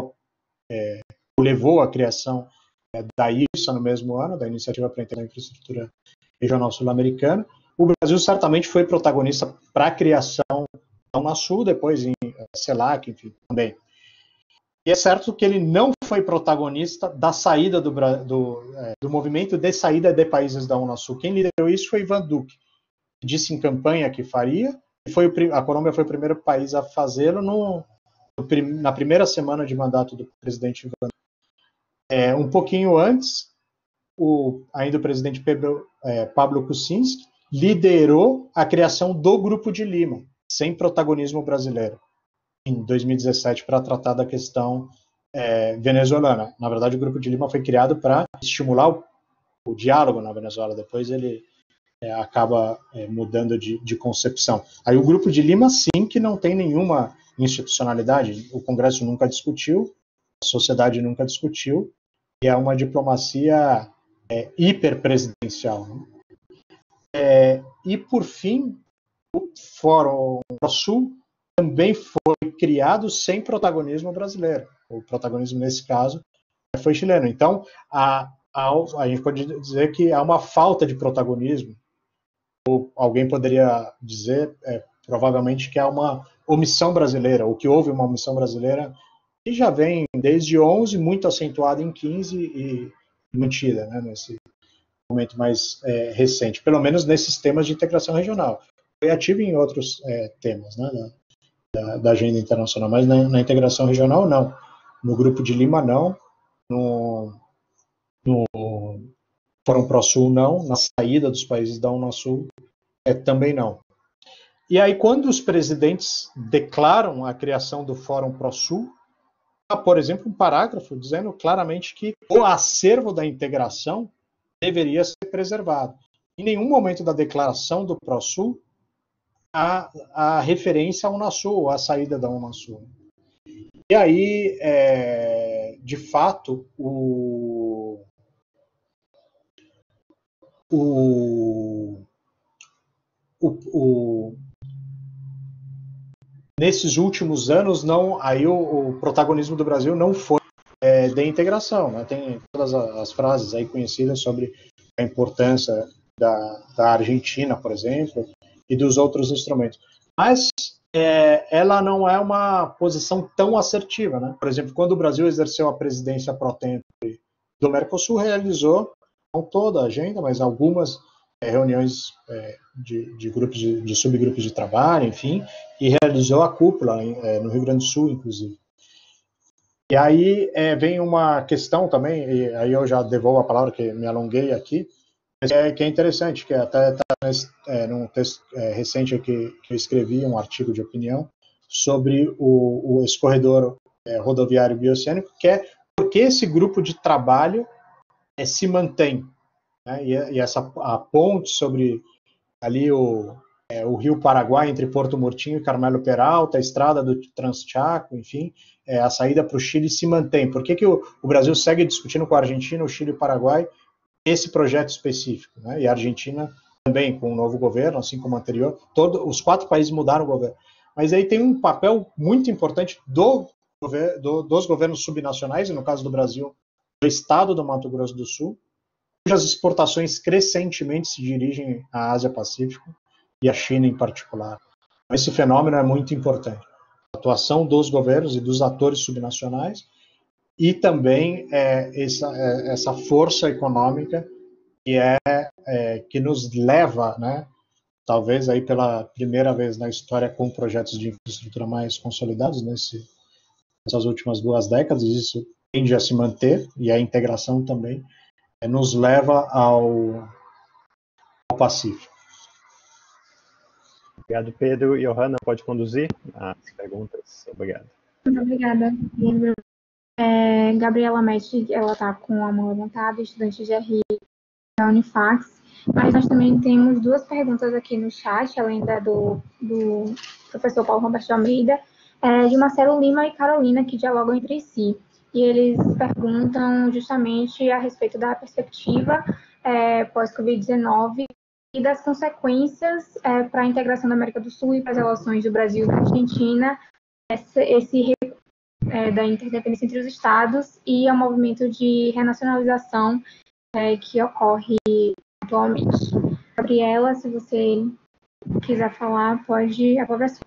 levou à criação da IRSA no mesmo ano, da Iniciativa para a Infraestrutura Regional Sul-Americana. O Brasil certamente foi protagonista para a criação da Unasul, depois em CELAC, enfim, também. E é certo que ele não foi protagonista da saída do movimento de saída de países da Unasul. Quem liderou isso foi Ivan Duque, que disse em campanha que faria, e a Colômbia foi o primeiro país a fazê-lo na primeira semana de mandato do presidente Ivan Duque. Um pouquinho antes, ainda o presidente Pablo Kuczynski liderou a criação do Grupo de Lima, sem protagonismo brasileiro, em 2017, para tratar da questão venezuelana. Na verdade, o Grupo de Lima foi criado para estimular o diálogo na Venezuela. Depois ele acaba mudando de concepção. Aí o Grupo de Lima, sim, que não tem nenhuma institucionalidade. O Congresso nunca discutiu, a sociedade nunca discutiu, e é uma diplomacia hiperpresidencial. Né? E, por fim, o Fórum Sul também foi criado sem protagonismo brasileiro. O protagonismo, nesse caso, foi chileno. Então, a gente pode dizer que há uma falta de protagonismo, ou alguém poderia dizer, provavelmente, que há uma omissão brasileira, ou que houve uma omissão brasileira que já vem desde 11, muito acentuada em 15 e mantida, né, nesse momento mais recente, pelo menos nesses temas de integração regional. Foi ativo em outros temas, né, da agenda internacional, mas na integração regional, não. No Grupo de Lima, não. No Fórum Pro-Sul, não. Na saída dos países da Unasul, também não. E aí, quando os presidentes declaram a criação do Fórum Pro-Sul, há, por exemplo, um parágrafo dizendo claramente que o acervo da integração deveria ser preservado. Em nenhum momento da declaração do Pro-Sul a referência à Unasul, à saída da Unasul. E aí, de fato, nesses últimos anos, aí o protagonismo do Brasil não foi de integração. Né? Tem todas as frases aí conhecidas sobre a importância da Argentina, por exemplo, e dos outros instrumentos. Mas ela não é uma posição tão assertiva. Né? Por exemplo, quando o Brasil exerceu a presidência pro-tempore do Mercosul, realizou, não toda a agenda, mas algumas reuniões de grupos de subgrupos de trabalho, enfim, e realizou a cúpula no Rio Grande do Sul, inclusive. E aí vem uma questão também, e aí eu já devolvo a palavra, que me alonguei aqui, que é interessante, que até está num texto recente que eu escrevi, um artigo de opinião, sobre esse corredor rodoviário bioceânico, que é porque esse grupo de trabalho se mantém. Né? E a ponte sobre ali o Rio Paraguai, entre Porto Murtinho e Carmelo Peralta, a estrada do Transchaco, enfim, a saída para o Chile se mantém. Por que o Brasil segue discutindo com a Argentina, o Chile e o Paraguai esse projeto específico? Né? E a Argentina também, com o novo governo, assim como o anterior, os 4 países mudaram o governo. Mas aí tem um papel muito importante dos governos subnacionais, e no caso do Brasil, do estado do Mato Grosso do Sul, cujas exportações crescentemente se dirigem à Ásia-Pacífico e à China em particular. Esse fenômeno é muito importante. A atuação dos governos e dos atores subnacionais e também essa força econômica que nos leva, né, talvez aí pela primeira vez na história com projetos de infraestrutura mais consolidados nessas últimas 2 décadas, isso tende a se manter, e a integração também nos leva ao Pacífico. Obrigado, Pedro. Johanna, pode conduzir as perguntas. Obrigado. Muito obrigada. Gabriela Metti, ela está com a mão levantada, estudante de RI da Unifax, mas nós também temos 2 perguntas aqui no chat, além da do professor Paulo Roberto de Almeida, de Marcelo Lima e Carolina, que dialogam entre si. E eles perguntam justamente a respeito da perspectiva pós-Covid-19 e das consequências para a integração da América do Sul e para as relações do Brasil com a Argentina, esse da interdependência entre os estados e ao movimento de renacionalização que ocorre atualmente. Gabriela, se você quiser falar, pode aproveitar.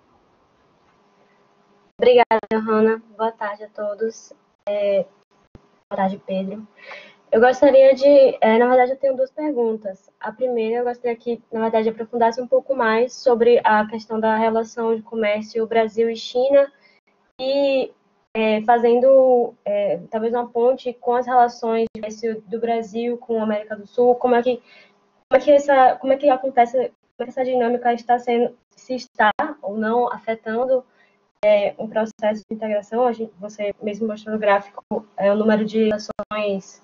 Obrigada, Johanna. Boa tarde a todos. Boa tarde, Pedro. Eu gostaria na verdade, eu tenho 2 perguntas. A primeira, eu gostaria que, na verdade, aprofundasse um pouco mais sobre a questão da relação de comércio Brasil e China e fazendo talvez uma ponte com as relações do Brasil com a América do Sul, como é que acontece, como é que essa dinâmica se está ou não afetando um processo de integração. Você mesmo mostrou no gráfico o número de ações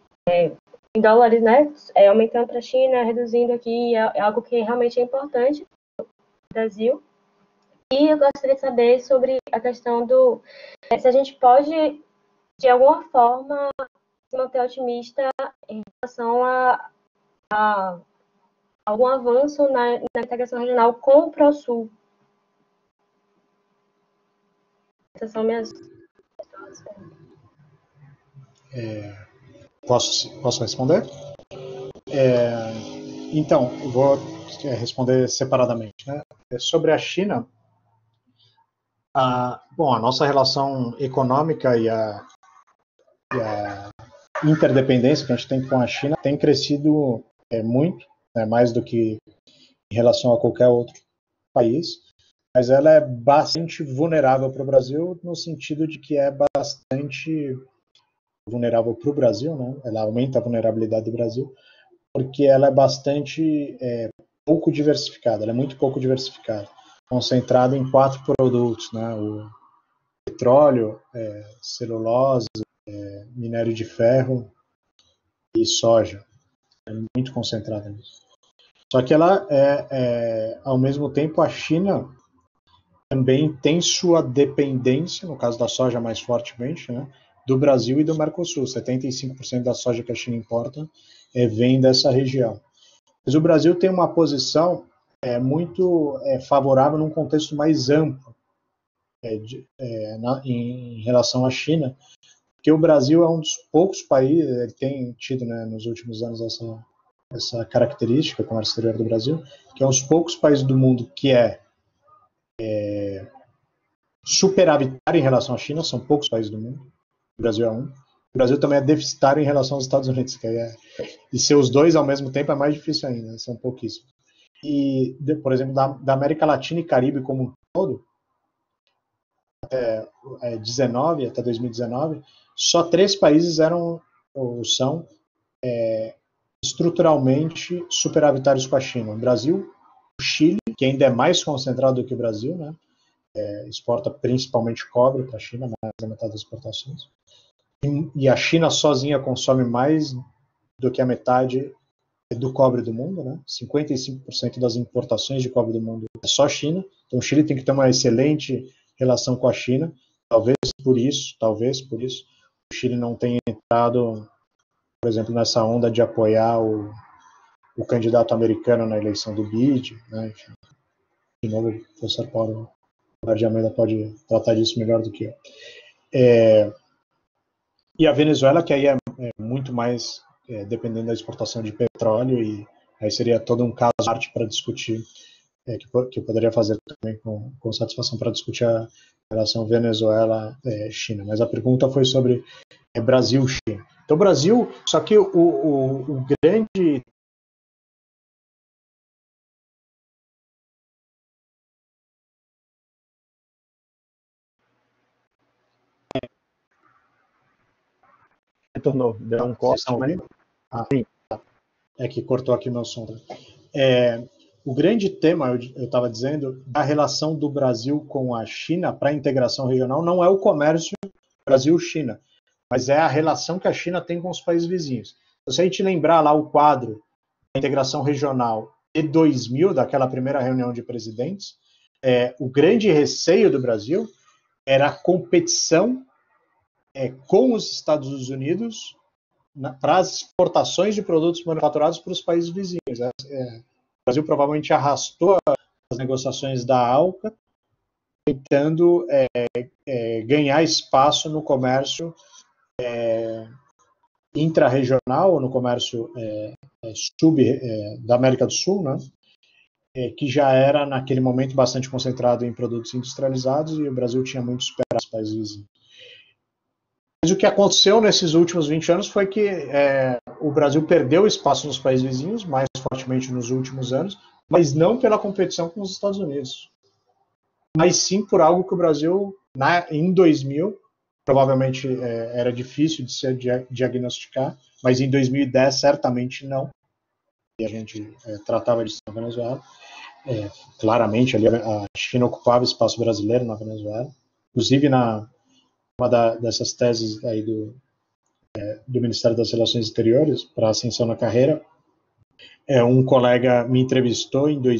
em dólares, né, aumentando para a China, reduzindo aqui, é algo que realmente é importante para o Brasil. E eu gostaria de saber sobre a questão se a gente pode, de alguma forma, se manter otimista em relação a algum avanço na integração regional com o ProSul. Essas são minhas perguntas. Posso responder? Então, eu vou responder separadamente, né? Sobre a China, a nossa relação econômica e a interdependência que a gente tem com a China tem crescido muito, mais do que em relação a qualquer outro país, mas ela é bastante vulnerável para o Brasil, no sentido de que é bastante vulnerável para o Brasil, né? Ela aumenta a vulnerabilidade do Brasil, porque ela é bastante pouco diversificada, ela é muito pouco diversificada, concentrada em 4 produtos, né? O petróleo, celulose, minério de ferro e soja, é muito concentrada nisso. Só que ela ao mesmo tempo, a China também tem sua dependência, no caso da soja mais fortemente, né, do Brasil e do Mercosul. 75% da soja que a China importa vem dessa região. Mas o Brasil tem uma posição muito favorável num contexto mais amplo em relação à China, porque o Brasil é um dos poucos países, ele tem tido, né, nos últimos anos essa característica, o comércio exterior do Brasil, que é um dos poucos países do mundo que superavitário em relação à China, são poucos países do mundo, o Brasil é um. O Brasil também é deficitário em relação aos Estados Unidos, e ser os dois ao mesmo tempo é mais difícil ainda, são pouquíssimos. E, por exemplo, da América Latina e Caribe como um todo, até 2019, só 3 países são estruturalmente superavitários com a China. O Brasil, o Chile, que ainda é mais concentrado do que o Brasil, né? Exporta principalmente cobre para a China, mais da metade das exportações. E a China sozinha consome mais do que a metade do cobre do mundo, né? 55% das importações de cobre do mundo é só China. Então o Chile tem que ter uma excelente relação com a China. Talvez por isso, o Chile não tenha entrado, por exemplo, nessa onda de apoiar o candidato americano na eleição do BID, né? Enfim, de novo, o professor Paulo O de Almeida pode tratar disso melhor do que eu. E a Venezuela, que aí é muito mais dependendo da exportação de petróleo, e aí seria todo um caso à parte para discutir, que eu poderia fazer também com satisfação para discutir a relação Venezuela-China. Mas a pergunta foi sobre Brasil-China. Então, Brasil, só que o grande... Retornou, deu um corte. Sim. É que cortou aqui meu som. O grande tema, eu estava dizendo, da relação do Brasil com a China para a integração regional não é o comércio Brasil-China, mas é a relação que a China tem com os países vizinhos. Se a gente lembrar lá o quadro da integração regional de 2000, daquela primeira reunião de presidentes, o grande receio do Brasil era a competição com os Estados Unidos para as exportações de produtos manufaturados para os países vizinhos. O Brasil provavelmente arrastou as negociações da ALCA, tentando ganhar espaço no comércio intrarregional, no comércio da América do Sul, né? Que já era, naquele momento, bastante concentrado em produtos industrializados, e o Brasil tinha muito superado os países vizinhos. Mas o que aconteceu nesses últimos 20 anos foi que o Brasil perdeu espaço nos países vizinhos, mais fortemente nos últimos anos, mas não pela competição com os Estados Unidos, mas sim por algo que o Brasil, em 2000, provavelmente era difícil de se diagnosticar, mas em 2010 certamente não, e a gente tratava disso na Venezuela. Claramente ali a China ocupava espaço brasileiro na Venezuela, inclusive uma dessas teses aí do Ministério das Relações Exteriores para ascensão na carreira, um colega me entrevistou em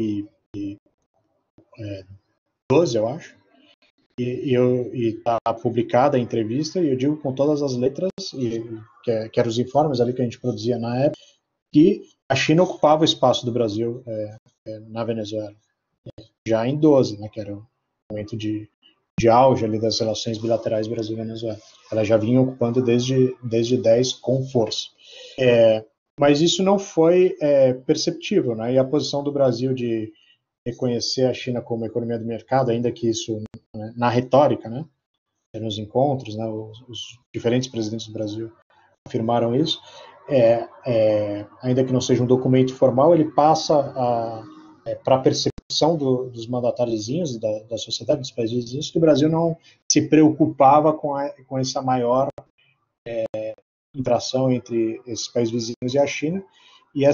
2012, eu acho, e está publicada a entrevista, e eu digo com todas as letras, que eram os informes ali que a gente produzia na época, que a China ocupava o espaço do Brasil na Venezuela, já em 12, né, que era o momento de auge ali das relações bilaterais Brasil-Venezuela. Ela já vinha ocupando desde 10 com força. Mas isso não foi perceptível, né? E a posição do Brasil de reconhecer a China como economia do mercado, ainda que isso, né, na retórica, né, nos encontros, né, os diferentes presidentes do Brasil afirmaram isso, ainda que não seja um documento formal, ele passa para a percepção dos mandatários vizinhos, da sociedade, dos países vizinhos, que o Brasil não se preocupava com essa maior interação entre esses países vizinhos e a China, e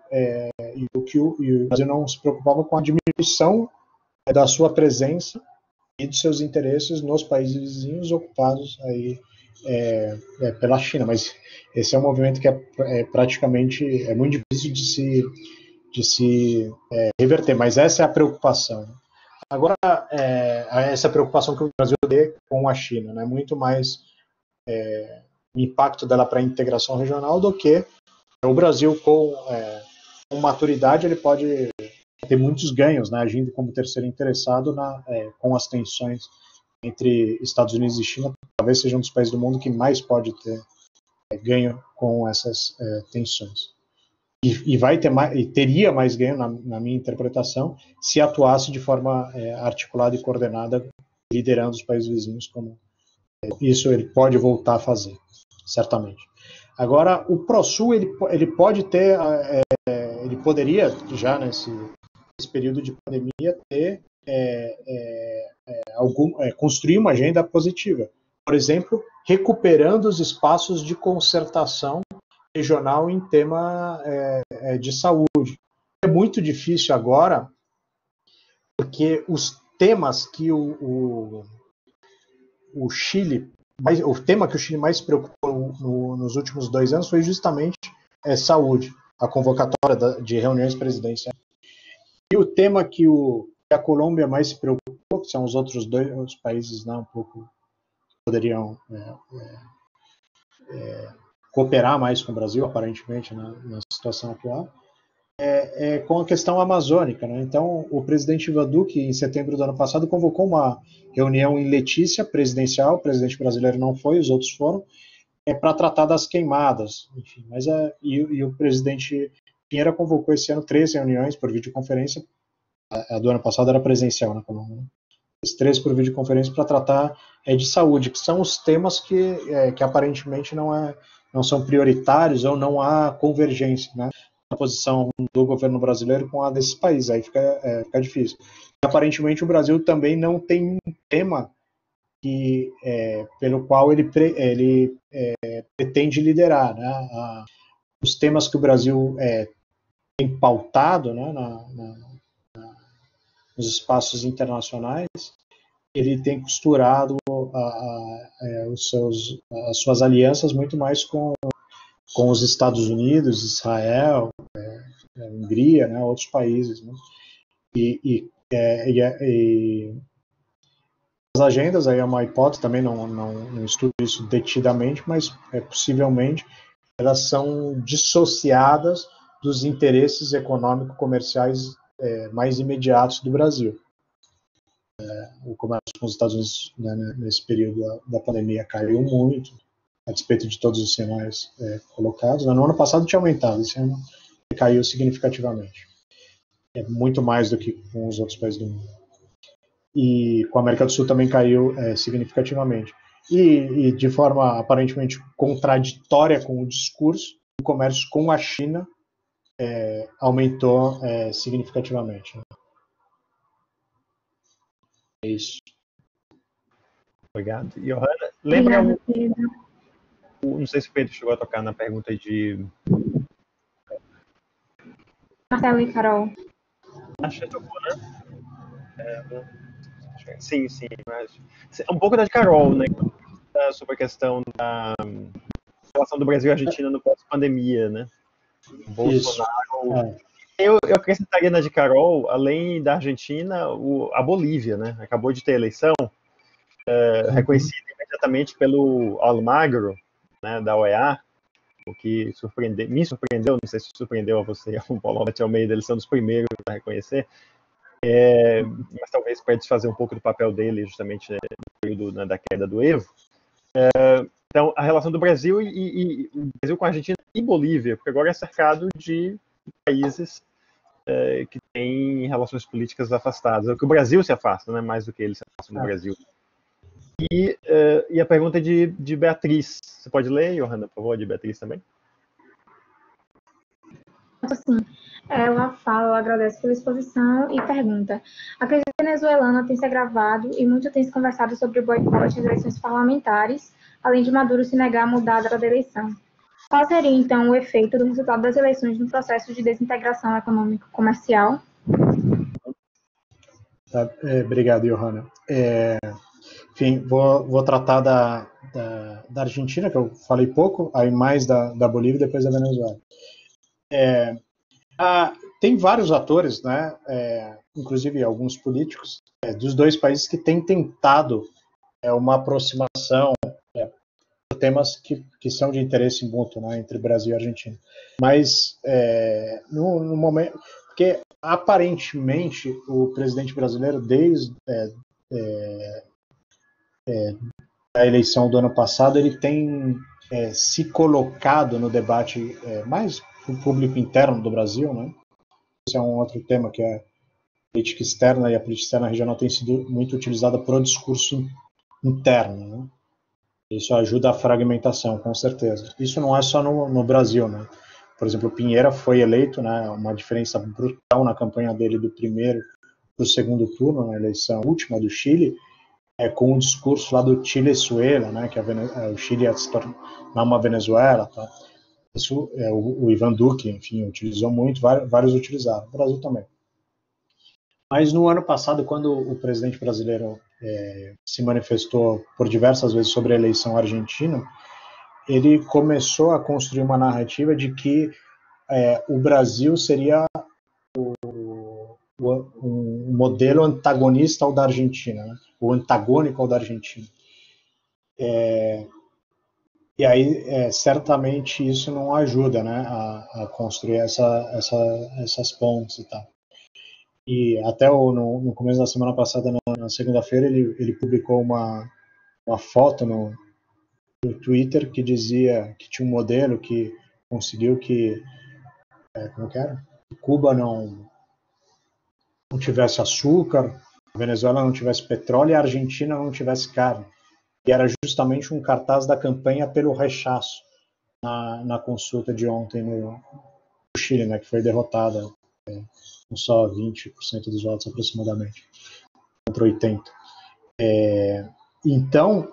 o Brasil não se preocupava com a diminuição da sua presença e dos seus interesses nos países vizinhos ocupados aí pela China. Mas esse é um movimento que praticamente muito difícil de se reverter, mas essa é a preocupação. Agora, essa preocupação que o Brasil tem com a China, né, muito mais o impacto dela para a integração regional do que o Brasil com maturidade, ele pode ter muitos ganhos, né, agindo como terceiro interessado com as tensões entre Estados Unidos e China, talvez seja um dos países do mundo que mais pode ter ganho com essas tensões. E teria mais ganho, na minha interpretação, se atuasse de forma articulada e coordenada, liderando os países vizinhos, como isso ele pode voltar a fazer, certamente. Agora, o ProSul, ele pode ter, ele poderia, já nesse período de pandemia, ter construir uma agenda positiva. Por exemplo, recuperando os espaços de concertação regional em tema de saúde. É muito difícil agora, porque os temas que o Chile, o tema que o Chile mais se preocupou nos últimos 2 anos foi justamente saúde, a convocatória de reuniões presidenciais. E o tema que a Colômbia mais se preocupou, que são os outros dois países, né, um pouco poderiam cooperar mais com o Brasil, aparentemente, na situação atual, com a questão amazônica, né? Então, o presidente Ivan Duque, em setembro do ano passado, convocou uma reunião em Letícia, presidencial, o presidente brasileiro não foi, os outros foram, para tratar das queimadas, enfim. E o presidente Pinheira convocou esse ano 3 reuniões por videoconferência, a do ano passado era presencial, né? As 3 por videoconferência para tratar de saúde, que são os temas que aparentemente não são prioritários ou não há convergência, né? A posição do governo brasileiro com a desses países, aí fica difícil. Aparentemente o Brasil também não tem um tema pelo qual ele pretende liderar, né? Os temas que o Brasil tem pautado, né, nos espaços internacionais, ele tem costurado as suas alianças muito mais com os Estados Unidos, Israel, Hungria, né, outros países, né? E as agendas, aí é uma hipótese, também não estudo isso detidamente, mas possivelmente elas são dissociadas dos interesses econômico-comerciais mais imediatos do Brasil. O comércio com os Estados Unidos, né, nesse período da pandemia caiu muito, a despeito de todos os sinais colocados. No ano passado tinha aumentado, esse ano caiu significativamente. É muito mais do que com os outros países do mundo. E com a América do Sul também caiu significativamente. E de forma aparentemente contraditória com o discurso, o comércio com a China aumentou significativamente. É isso. Obrigado. Johanna, lembra Obrigada, Pedro. não sei se o Pedro chegou a tocar na pergunta de... Marcelo e Carol. Acho que tocou, né? Sim, mas um pouco da de Carol, né? Sobre a questão da relação do Brasil e Argentina no pós-pandemia, né? O Bolsonaro... Eu acrescentaria na de Carol, além da Argentina, a Bolívia, né? Acabou de ter eleição, reconhecida imediatamente pelo Almagro, né, da OEA, o que me surpreendeu, não sei se surpreendeu a você, o Paulo Robert Almeida, eles são dos primeiros a reconhecer, mas talvez para desfazer um pouco do papel dele, justamente no período, né, da queda do Evo. Então, a relação do Brasil e o Brasil com a Argentina e Bolívia, porque agora é cercado de países que têm relações políticas afastadas. É o que o Brasil se afasta, né, mais do que ele se afasta do Brasil. E a pergunta de Beatriz. Você pode ler, Johanna, por favor, de Beatriz também? Sim. Ela fala, agradece pela exposição e pergunta: a crise venezuelana tem se agravado e muito tem se conversado sobre o boicote das eleições parlamentares, além de Maduro se negar a mudar a data da eleição. Qual seria, então, o efeito do resultado das eleições no processo de desintegração econômico-comercial? Obrigado, Johanna. Enfim, vou tratar da Argentina, que eu falei pouco, aí mais da Bolívia e depois da Venezuela. Tem vários atores, né, inclusive alguns políticos, dos dois países que têm tentado uma aproximação por temas que são de interesse mútuo, né, entre Brasil e Argentina. Mas, no momento... Porque, aparentemente, o presidente brasileiro, desde a eleição do ano passado, ele tem se colocado no debate mais para o público interno do Brasil, né? Esse é um outro tema, que é a política externa, e a política externa regional tem sido muito utilizada para o discurso interno, né? Isso ajuda a fragmentação, com certeza. Isso não é só no Brasil, né? Por exemplo, o Pinheira foi eleito, né, uma diferença brutal na campanha dele do primeiro para o segundo turno, na eleição última do Chile, com o discurso lá do Chilezuela, né, que o Chile ia se tornar uma Venezuela, tá? Isso o Ivan Duque, enfim, utilizou muito, vários utilizaram, o Brasil também. Mas no ano passado, quando o presidente brasileiro se manifestou por diversas vezes sobre a eleição argentina, ele começou a construir uma narrativa de que o Brasil seria um modelo antagonista ao da Argentina, né? O antagônico ao da Argentina. E aí, certamente isso não ajuda, né, a construir essas pontes e tal. E até no começo da semana passada, na segunda-feira, ele publicou uma foto no Twitter que dizia que tinha um modelo que conseguiu que, como que era? Cuba não tivesse açúcar, a Venezuela não tivesse petróleo e a Argentina não tivesse carne. E era justamente um cartaz da campanha pelo rechaço na consulta de ontem no Chile, né, que foi derrotada com só 20% dos votos aproximadamente, contra 80%. Então,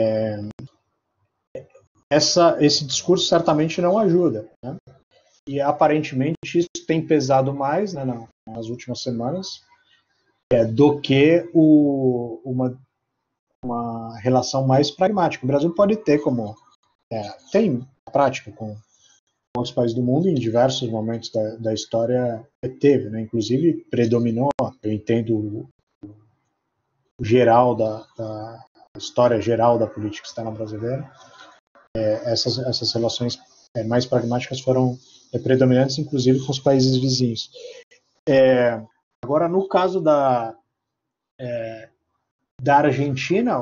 esse discurso certamente não ajuda, né? E aparentemente isso tem pesado mais, né, nas últimas semanas, do que uma relação mais pragmática. O Brasil pode ter tem prática com outros países do mundo, em diversos momentos da história teve, né? Inclusive predominou, eu entendo o geral da história geral da política externa brasileira, essas relações mais pragmáticas foram predominantes, inclusive com os países vizinhos. Agora, no caso da Argentina,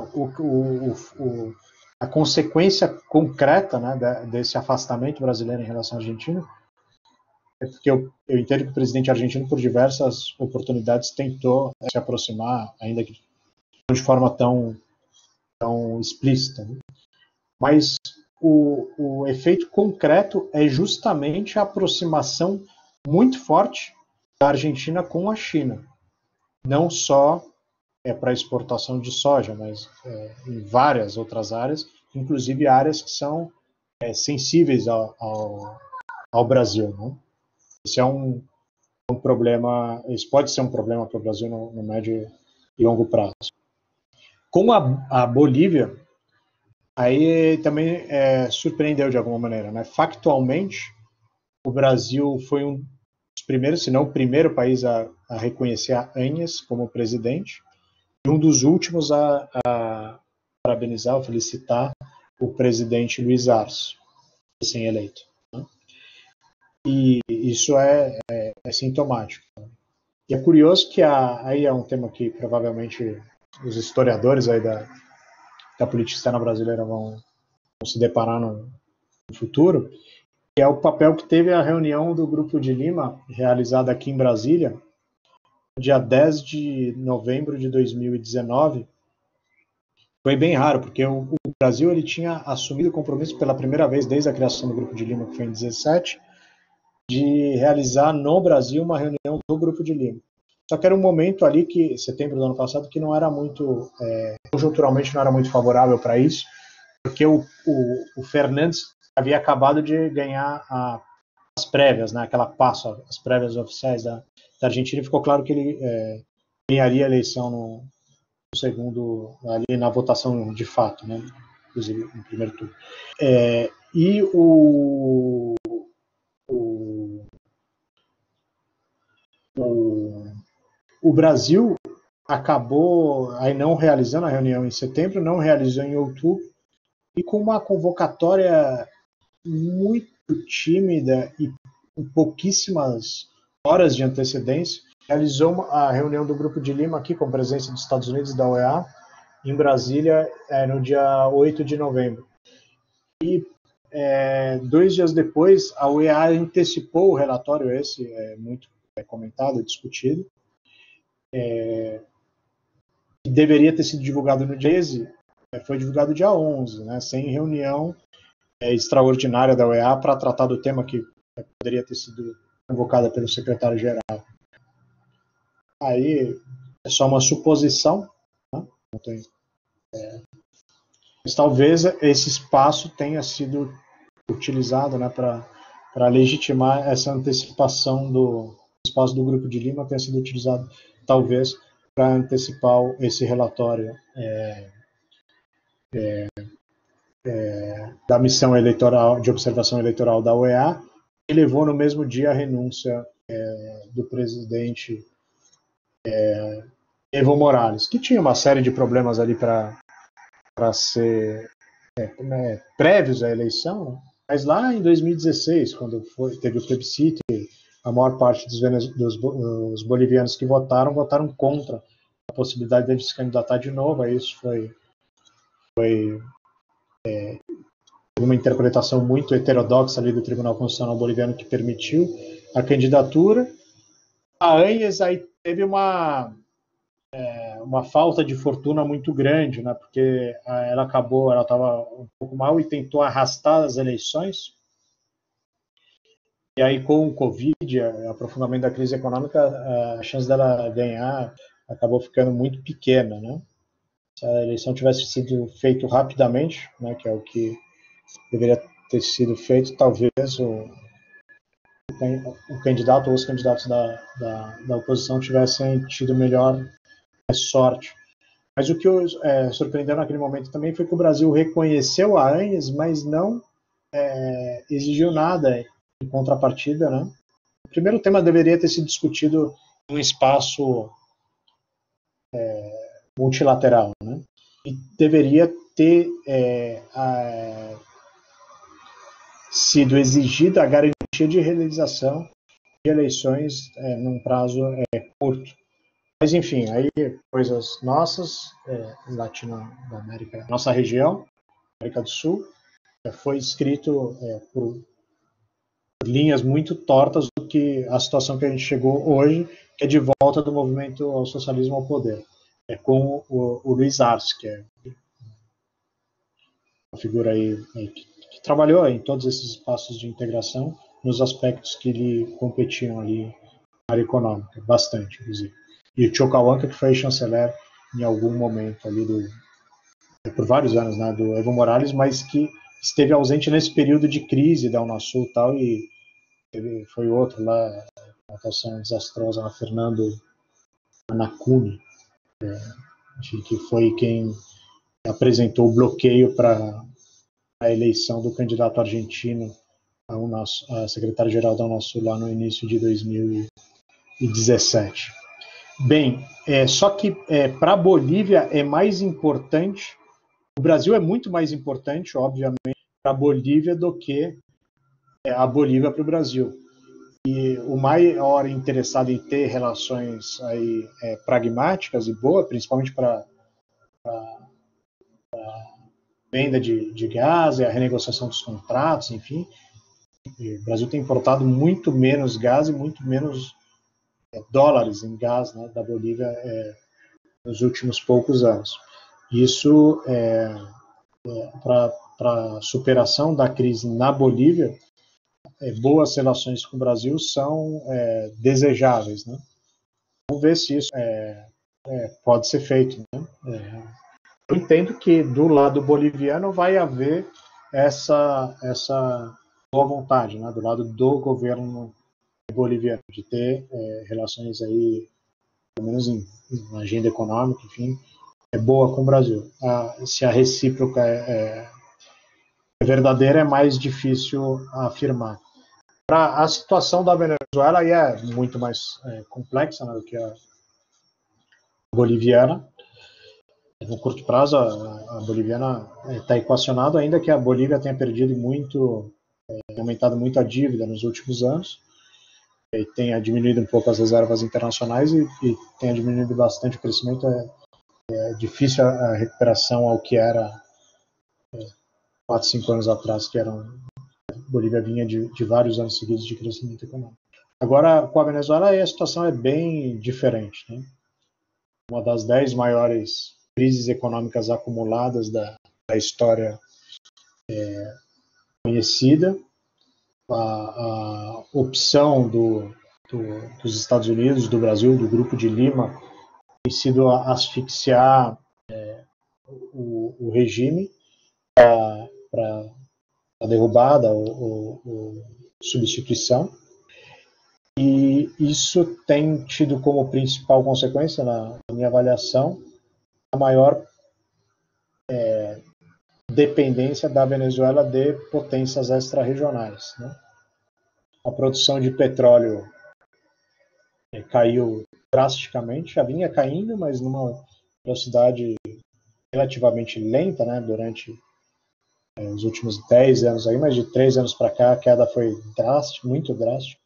a consequência concreta, né, desse afastamento brasileiro em relação à Argentina é porque eu entendo que o presidente argentino, por diversas oportunidades, tentou se aproximar, ainda que de forma tão explícita, né? Mas o efeito concreto é justamente a aproximação muito forte da Argentina com a China, não só para exportação de soja, mas em várias outras áreas, inclusive áreas que são sensíveis ao Brasil, né? Esse é um problema, isso pode ser um problema para o Brasil no médio e longo prazo. Com a Bolívia, aí também surpreendeu de alguma maneira, né? Factualmente, o Brasil foi um dos primeiros, se não o primeiro país a reconhecer a Agnes como presidente, e um dos últimos a parabenizar ou felicitar o presidente Luiz Arce, recém-eleito. Né? E isso é sintomático. E é curioso que aí é um tema que provavelmente os historiadores aí da política externa brasileira vão se deparar no futuro, que é o papel que teve a reunião do Grupo de Lima, realizada aqui em Brasília, dia 10 de novembro de 2019. Foi bem raro, porque o Brasil ele tinha assumido o compromisso pela primeira vez desde a criação do Grupo de Lima, que foi em 2017, de realizar no Brasil uma reunião do Grupo de Lima. Só que era um momento ali, setembro do ano passado, que não era muito, conjunturalmente não era muito favorável para isso, porque o Fernandes havia acabado de ganhar as prévias, né, as prévias oficiais da Argentina, e ficou claro que ele ganharia a eleição no segundo, ali na votação de fato, né, inclusive no primeiro turno. E o Brasil acabou aí não realizando a reunião em setembro, não realizou em outubro, e com uma convocatória muito tímida e com pouquíssimas horas de antecedência, realizou a reunião do Grupo de Lima aqui, com presença dos Estados Unidos e da OEA, em Brasília, no dia 8 de novembro. E 2 dias depois, a OEA antecipou o relatório, esse muito comentado e discutido, que deveria ter sido divulgado no dia 13, foi divulgado dia 11, né, sem reunião extraordinária da OEA para tratar do tema que poderia ter sido convocada pelo secretário-geral. Aí é só uma suposição, né? Não tem, mas talvez esse espaço tenha sido utilizado, né, para legitimar essa antecipação do espaço do Grupo de Lima, tenha sido utilizado talvez para antecipar esse relatório da missão eleitoral, de observação eleitoral da OEA, e levou no mesmo dia a renúncia do presidente Evo Morales, que tinha uma série de problemas ali para ser prévios à eleição, né? Mas lá em 2016, quando teve o plebiscito, a maior parte dos bolivianos que votaram contra a possibilidade de se candidatar de novo. Aí isso foi uma interpretação muito heterodoxa ali do Tribunal Constitucional Boliviano que permitiu a candidatura. A Áñez aí teve uma falta de fortuna muito grande, né? Porque ela estava um pouco mal e tentou arrastar as eleições. E aí, com o Covid, o aprofundamento da crise econômica, a chance dela ganhar acabou ficando muito pequena, né? Se a eleição tivesse sido feita rapidamente, né, que é o que deveria ter sido feito, talvez o candidato ou os candidatos da oposição tivessem tido melhor sorte. Mas o que surpreendeu naquele momento também foi que o Brasil reconheceu a Áñez, mas não exigiu nada em contrapartida, né? O primeiro tema deveria ter sido discutido num espaço multilateral, né? E deveria ter sido exigida a garantia de realização de eleições num prazo curto. Mas, enfim, aí coisas nossas, da América, nossa região, América do Sul, foi escrito por linhas muito tortas do que a situação que a gente chegou hoje, que é de volta do movimento ao socialismo ao poder. Com o Luiz Arce, que é uma figura aí que trabalhou em todos esses espaços de integração nos aspectos que lhe competiam ali na área econômica, bastante, inclusive. E o Choquahuanca, que foi chanceler em algum momento ali por vários anos, né, do Evo Morales, mas que esteve ausente nesse período de crise da Unasul e tal, e foi outro lá, uma atuação desastrosa na Fernando Anacuni, que foi quem apresentou o bloqueio para a eleição do candidato argentino a secretário-geral da Unasul lá no início de 2017. Bem, só que para a Bolívia é mais importante, o Brasil é muito mais importante, obviamente, para a Bolívia do que a Bolívia para o Brasil. E o maior interessado em ter relações aí, pragmáticas e boas, principalmente para venda de gás e a renegociação dos contratos, enfim, o Brasil tem importado muito menos gás e muito menos dólares em gás, né, da Bolívia nos últimos poucos anos. Isso, para a superação da crise na Bolívia, boas relações com o Brasil são desejáveis, né? Vamos ver se isso pode ser feito, né? Eu entendo que do lado boliviano vai haver essa boa vontade, né, do lado do governo boliviano, de ter relações aí, pelo menos na agenda econômica, enfim, boa com o Brasil. Se a recíproca é verdadeira, é mais difícil afirmar. A situação da Venezuela aí é muito mais complexa, né, do que a boliviana. No curto prazo, a boliviana está equacionada, ainda que a Bolívia tenha perdido muito, aumentado muito a dívida nos últimos anos, e tenha diminuído um pouco as reservas internacionais e tenha diminuído bastante o crescimento. É difícil a recuperação ao que era 4, 5 anos atrás, que a Bolívia vinha de vários anos seguidos de crescimento econômico. Agora, com a Venezuela, a situação é bem diferente, né? Uma das 10 maiores crises econômicas acumuladas da história conhecida. A opção dos Estados Unidos, do Brasil, do Grupo de Lima, tem sido asfixiar o regime para a derrubada ou substituição. E isso tem tido como principal consequência, na minha avaliação, a maior dependência da Venezuela de potências extra-regionais, né? A produção de petróleo caiu drasticamente, já vinha caindo, mas numa velocidade relativamente lenta, né, durante os últimos 10 anos aí, mas de 3 anos para cá a queda foi drástica, muito drástica,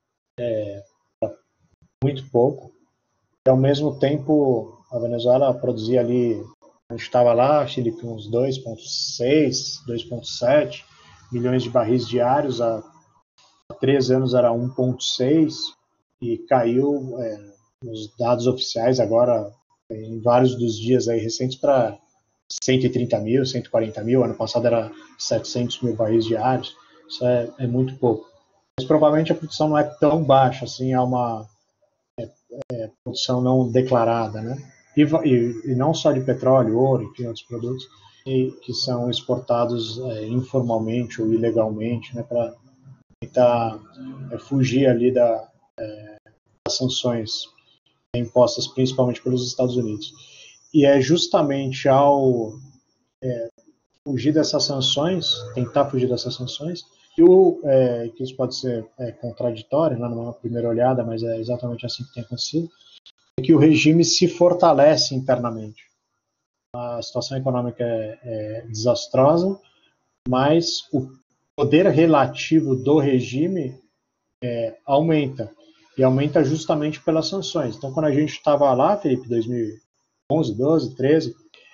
muito pouco. E ao mesmo tempo a Venezuela produzia ali, a gente estava lá, Felipe, uns 2,6, 2,7 milhões de barris diários, há 3 anos era 1,6 e caiu nos dados oficiais agora, em vários dos dias aí recentes, para 130 mil, 140 mil, ano passado era 700 mil barris diários, isso é muito pouco. Mas provavelmente a produção não é tão baixa, assim, é uma produção não declarada, né? E não só de petróleo, ouro, enfim, outros produtos, que são exportados informalmente ou ilegalmente, né, para tentar fugir ali das sanções impostas principalmente pelos Estados Unidos. E é justamente ao fugir dessas sanções, tentar fugir dessas sanções, que isso pode ser contraditório, né, numa primeira olhada, mas é exatamente assim que tem acontecido, é que o regime se fortalece internamente. A situação econômica é desastrosa, mas o poder relativo do regime aumenta, e aumenta justamente pelas sanções. Então, quando a gente estava lá, Felipe, 2011, 12, 13,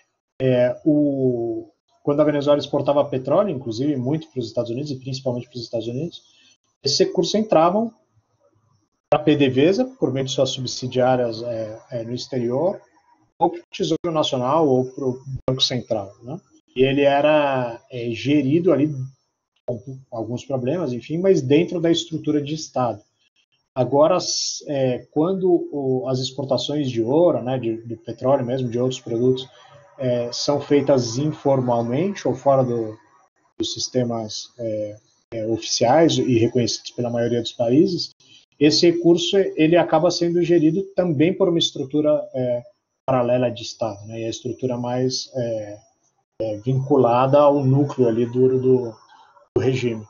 quando a Venezuela exportava petróleo, inclusive muito para os Estados Unidos, e principalmente para os Estados Unidos, esses recursos entravam para a PDVSA, por meio de suas subsidiárias no exterior, ou para o Tesouro Nacional, ou para o Banco Central, né? E ele era gerido ali, com alguns problemas, enfim, mas dentro da estrutura de Estado. Agora, quando as exportações de ouro, né, de petróleo mesmo, de outros produtos, são feitas informalmente ou fora dos sistemas oficiais e reconhecidos pela maioria dos países, esse recurso ele acaba sendo gerido também por uma estrutura paralela de Estado, né, e a estrutura mais vinculada ao núcleo ali do regime.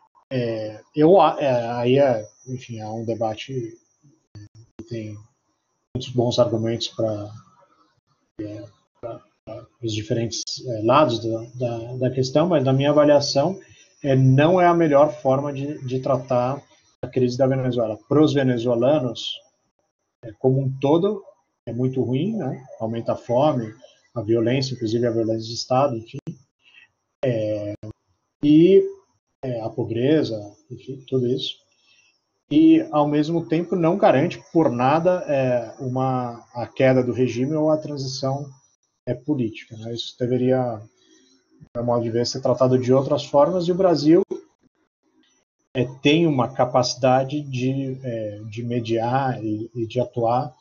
Enfim, há um debate que tem muitos bons argumentos para os diferentes lados da questão, mas na minha avaliação não é a melhor forma de tratar a crise da Venezuela. Para os venezuelanos, como um todo, é muito ruim, né? Aumenta a fome, a violência, inclusive a violência de Estado, enfim, e a pobreza, enfim, tudo isso. E, ao mesmo tempo, não garante por nada a queda do regime ou a transição política, né? Isso deveria, no meu modo de ver, ser tratado de outras formas, e o Brasil tem uma capacidade de mediar e de atuar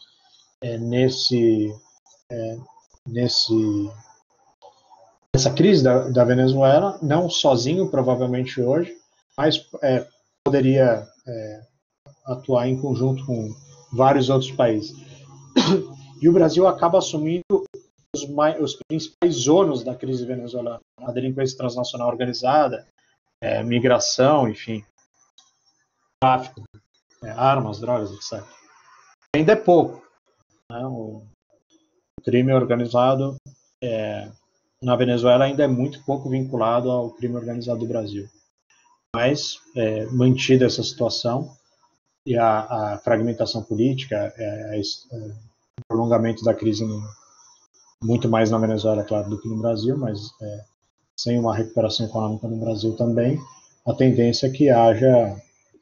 nessa crise da Venezuela, não sozinho, provavelmente hoje, mas poderia atuar em conjunto com vários outros países. E o Brasil acaba assumindo os principais ônus da crise venezuelana: a delinquência transnacional organizada, migração, enfim, tráfico, armas, drogas, etc. Ainda é pouco, né? O crime organizado na Venezuela ainda é muito pouco vinculado ao crime organizado do Brasil. Mas, mantida essa situação e a fragmentação política, o prolongamento da crise muito mais na Venezuela, claro, do que no Brasil, mas sem uma recuperação econômica no Brasil também, a tendência é que haja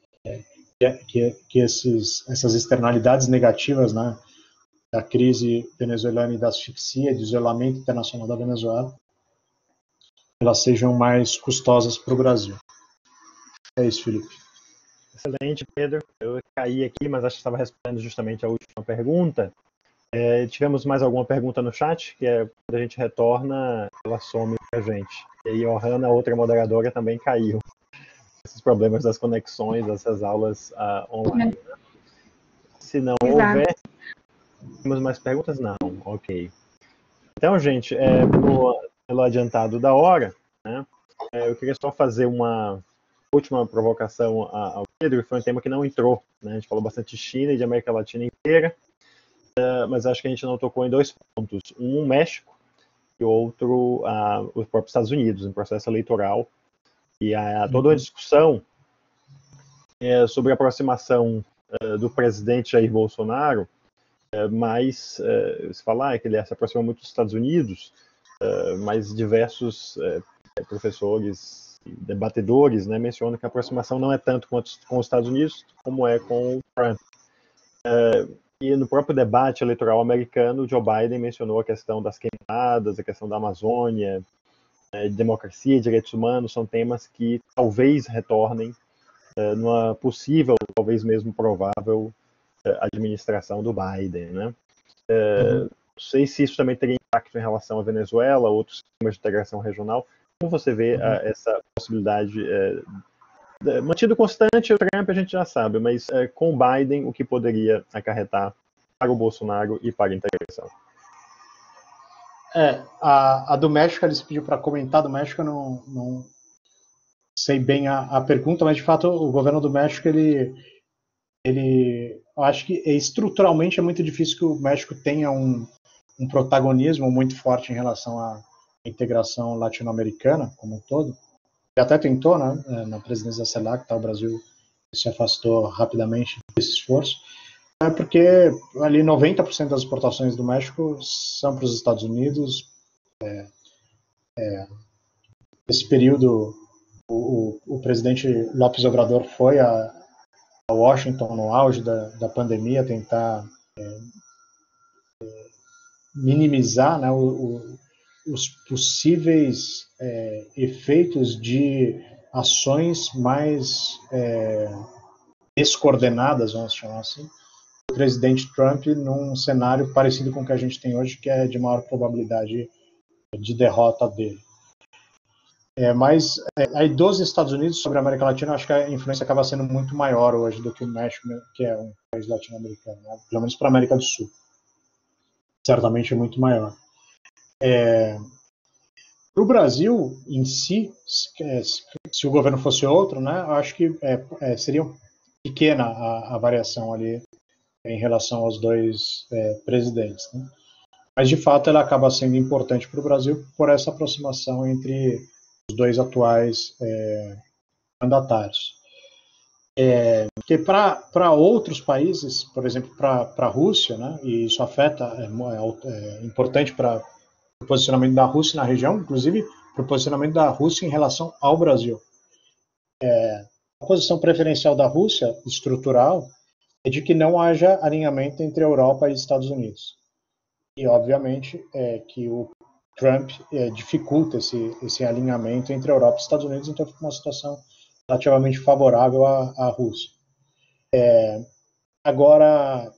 que essas externalidades negativas, né, da crise venezuelana e da asfixia, do isolamento internacional da Venezuela, elas sejam mais custosas para o Brasil. É isso, Felipe. Excelente, Pedro. Eu caí aqui, mas acho que estava respondendo justamente a última pergunta. Tivemos mais alguma pergunta no chat, que quando a gente retorna, ela some com a gente. E aí, a Ohana, outra moderadora, também caiu. Esses problemas das conexões, dessas aulas online. Né? Se não houver, temos mais perguntas? Não, ok. Então, gente, pelo adiantado da hora, né, eu queria só fazer uma última provocação ao Pedro, que foi um tema que não entrou. Né? A gente falou bastante de China e de América Latina inteira, mas acho que a gente não tocou em 2 pontos. Um, México, e outro os próprios Estados Unidos, em processo eleitoral. E há toda uma discussão sobre a aproximação do presidente Jair Bolsonaro, mas se falar que ele se aproxima muito dos Estados Unidos, mas diversos professores e debatedores, né, mencionam que a aproximação não é tanto com os Estados Unidos como é com o Trump. E no próprio debate eleitoral americano, Joe Biden mencionou a questão das queimadas, a questão da Amazônia, democracia, direitos humanos, são temas que talvez retornem numa possível, talvez mesmo provável, administração do Biden, né? Não sei se isso também teria impacto em relação à Venezuela, outros sistemas de integração regional. Como você vê essa possibilidade mantido constante? O Trump a gente já sabe, mas com o Biden, o que poderia acarretar para o Bolsonaro e para a integração? A do México, ele se pediu para comentar do México, eu não sei bem a pergunta, mas de fato o governo do México, ele eu acho que estruturalmente é muito difícil que o México tenha um protagonismo muito forte em relação à integração latino-americana como um todo. Ele até tentou, né, na presidência da CELAC, o Brasil se afastou rapidamente desse esforço, porque ali 90% das exportações do México são para os Estados Unidos. Esse período, o presidente López Obrador foi a Washington no auge da pandemia, tentar minimizar, né, os possíveis efeitos de ações mais descoordenadas, vamos chamar assim, do presidente Trump num cenário parecido com o que a gente tem hoje, que é de maior probabilidade de derrota dele. Mas aí dos Estados Unidos sobre a América Latina, acho que a influência acaba sendo muito maior hoje do que o México, que é um país latino-americano, né? Pelo menos para a América do Sul. Certamente é muito maior. Para o Brasil em si, se o governo fosse outro, né, eu acho que seria pequena a variação ali em relação aos dois presidentes, né? Mas de fato ela acaba sendo importante para o Brasil por essa aproximação entre os dois atuais mandatários. Porque para outros países, por exemplo, para a Rússia, né, e isso afeta, é importante para o posicionamento da Rússia na região, inclusive para o posicionamento da Rússia em relação ao Brasil. A posição preferencial da Rússia, estrutural, é de que não haja alinhamento entre a Europa e Estados Unidos. E, obviamente, que o Trump dificulta esse alinhamento entre a Europa e Estados Unidos, então fica uma situação relativamente favorável à Rússia. Agora,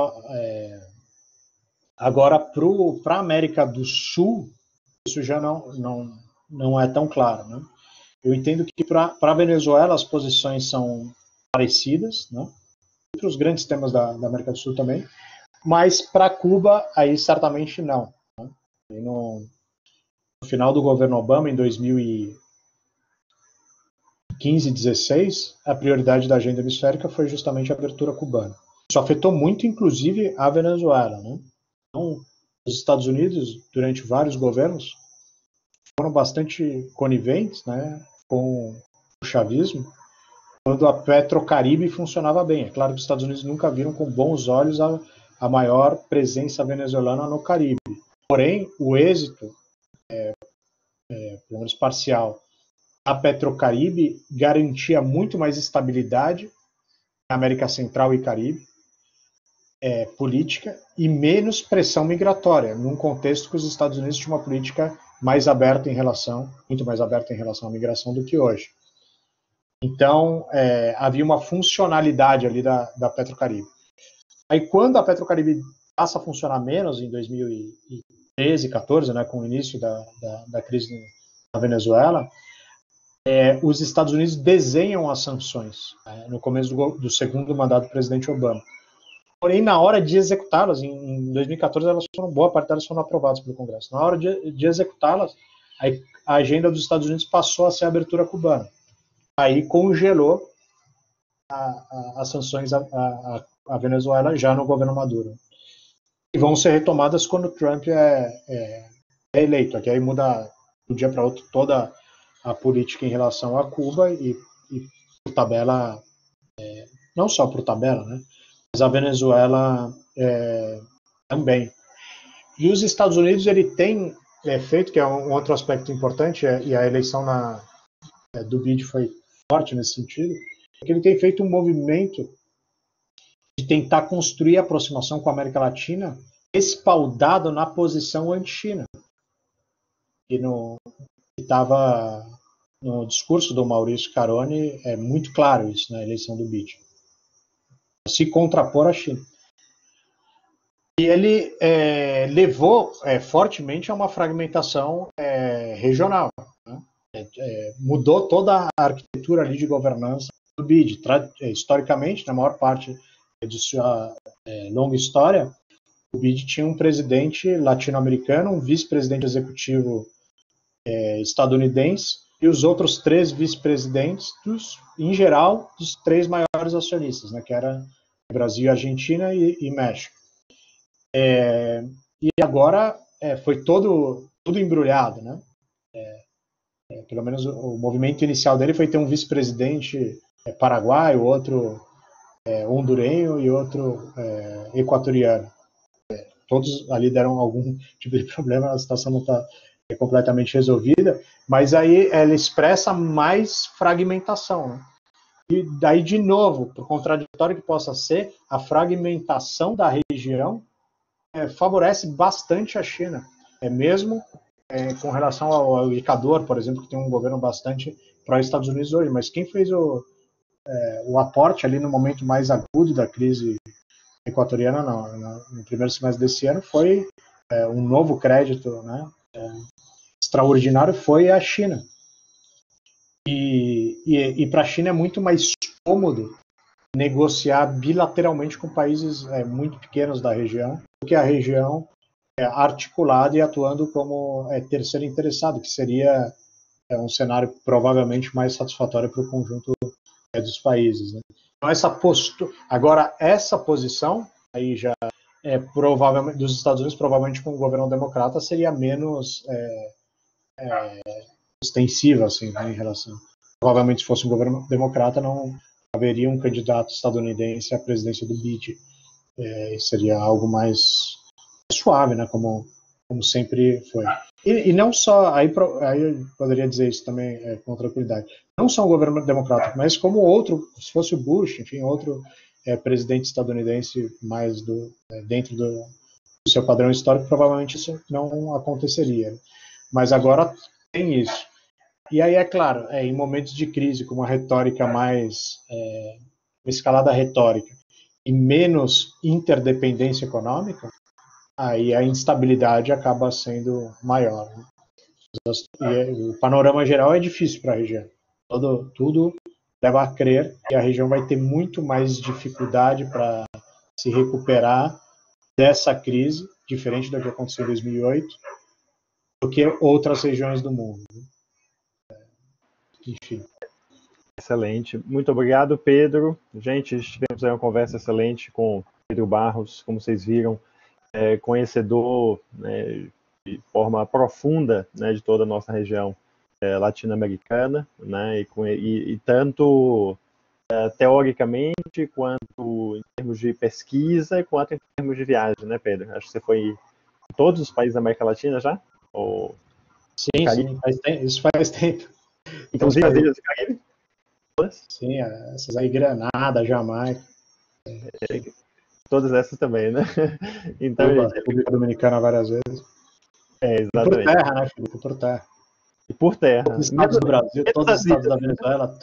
para a América do Sul, isso já não é tão claro, né? Eu entendo que para a Venezuela as posições são parecidas, né? Entre os grandes temas da América do Sul também, mas para Cuba, aí certamente não, né? No final do governo Obama, em 2015, 16, a prioridade da agenda hemisférica foi justamente a abertura cubana. Isso afetou muito, inclusive, a Venezuela, né? Então, os Estados Unidos, durante vários governos, foram bastante coniventes, né, com o chavismo, quando a Petrocaribe funcionava bem. É claro que os Estados Unidos nunca viram com bons olhos a maior presença venezuelana no Caribe. Porém, o êxito, pelo menos parcial, a Petrocaribe garantia muito mais estabilidade na América Central e Caribe, política, e menos pressão migratória, num contexto que os Estados Unidos tinham uma política mais aberta muito mais aberta em relação à migração do que hoje. Então, havia uma funcionalidade ali da Petrocaribe. Aí, quando a Petrocaribe passa a funcionar menos, em 2013, 14, né, com o início da crise na Venezuela, os Estados Unidos desenham as sanções, no começo do segundo mandato do presidente Obama. Porém, na hora de executá-las, em 2014, boa parte delas foram aprovadas pelo Congresso. Na hora de executá-las, a agenda dos Estados Unidos passou a ser a abertura cubana. Aí congelou as sanções à Venezuela já no governo Maduro. E vão ser retomadas quando o Trump é eleito. Aqui aí muda do dia para outro toda a política em relação a Cuba e por tabela, não só por tabela, né? Mas a Venezuela também. E os Estados Unidos, ele tem feito, que é um outro aspecto importante, e a eleição do BID foi forte nesse sentido, é que ele tem feito um movimento de tentar construir a aproximação com a América Latina espaldado na posição anti-China. E estava no discurso do Maurício Caroni, é muito claro isso na eleição do BID. Se contrapor à China. E ele levou fortemente a uma fragmentação regional. Né? Mudou toda a arquitetura ali de governança do BID. Historicamente, na maior parte de sua longa história, o BID tinha um presidente latino-americano, um vice-presidente executivo estadunidense e os outros 3 vice-presidentes, em geral, dos 3 maiores acionistas, né, que eram Brasil, Argentina e México. E agora foi tudo embrulhado, né? Pelo menos o movimento inicial dele foi ter um vice-presidente paraguaio, outro hondurenho e outro equatoriano. Todos ali deram algum tipo de problema, a situação não está completamente resolvida, mas aí ela expressa mais fragmentação, né? E daí, de novo, por contraditório que possa ser, a fragmentação da região favorece bastante a China, mesmo com relação ao Equador, por exemplo, que tem um governo bastante pró-Estados Unidos hoje, mas quem fez o aporte ali no momento mais agudo da crise equatoriana no primeiro semestre desse ano foi um novo crédito, né, extraordinário, foi a China. E para a China é muito mais cômodo negociar bilateralmente com países muito pequenos da região, porque a região é articulada e atuando como terceiro interessado, que seria um cenário provavelmente mais satisfatório para o conjunto dos países. Né? Então, agora, essa posição aí já provavelmente dos Estados Unidos, provavelmente com o governo democrata, seria menos ostensiva, assim, né, em relação. Provavelmente, se fosse um governo democrata, não haveria um candidato estadunidense à presidência do BID. Seria algo mais suave, né, como sempre foi. E não só, aí eu poderia dizer isso também com tranquilidade, não só o governo democrata, mas como outro, se fosse o Bush, enfim, outro presidente estadunidense mais dentro do seu padrão histórico, provavelmente isso não aconteceria. Mas agora tem isso. E aí, é claro, em momentos de crise, com uma retórica mais, uma escalada retórica e menos interdependência econômica, aí a instabilidade acaba sendo maior. Né? E o panorama geral é difícil para a região. Tudo leva a crer que a região vai ter muito mais dificuldade para se recuperar dessa crise, diferente do que aconteceu em 2008, do que outras regiões do mundo. Enfim. Excelente. Muito obrigado, Pedro. Gente, tivemos aí uma conversa excelente com Pedro Barros, como vocês viram, conhecedor, né, de forma profunda, né, de toda a nossa região latino-americana, né, e tanto teoricamente, quanto em termos de pesquisa, quanto em termos de viagem, né, Pedro? Acho que você foi em todos os países da América Latina já? Ou sim, isso faz tempo. Inclusive as ilhas do Caribe? Sim, essas aí, Granada, Jamaica. Todas essas também, né? Então, Cuba, República Dominicana várias vezes. Exatamente. E por terra, né, Felipe? Por terra. E por terra. Todos os estados do Brasil, todos os estados da Venezuela,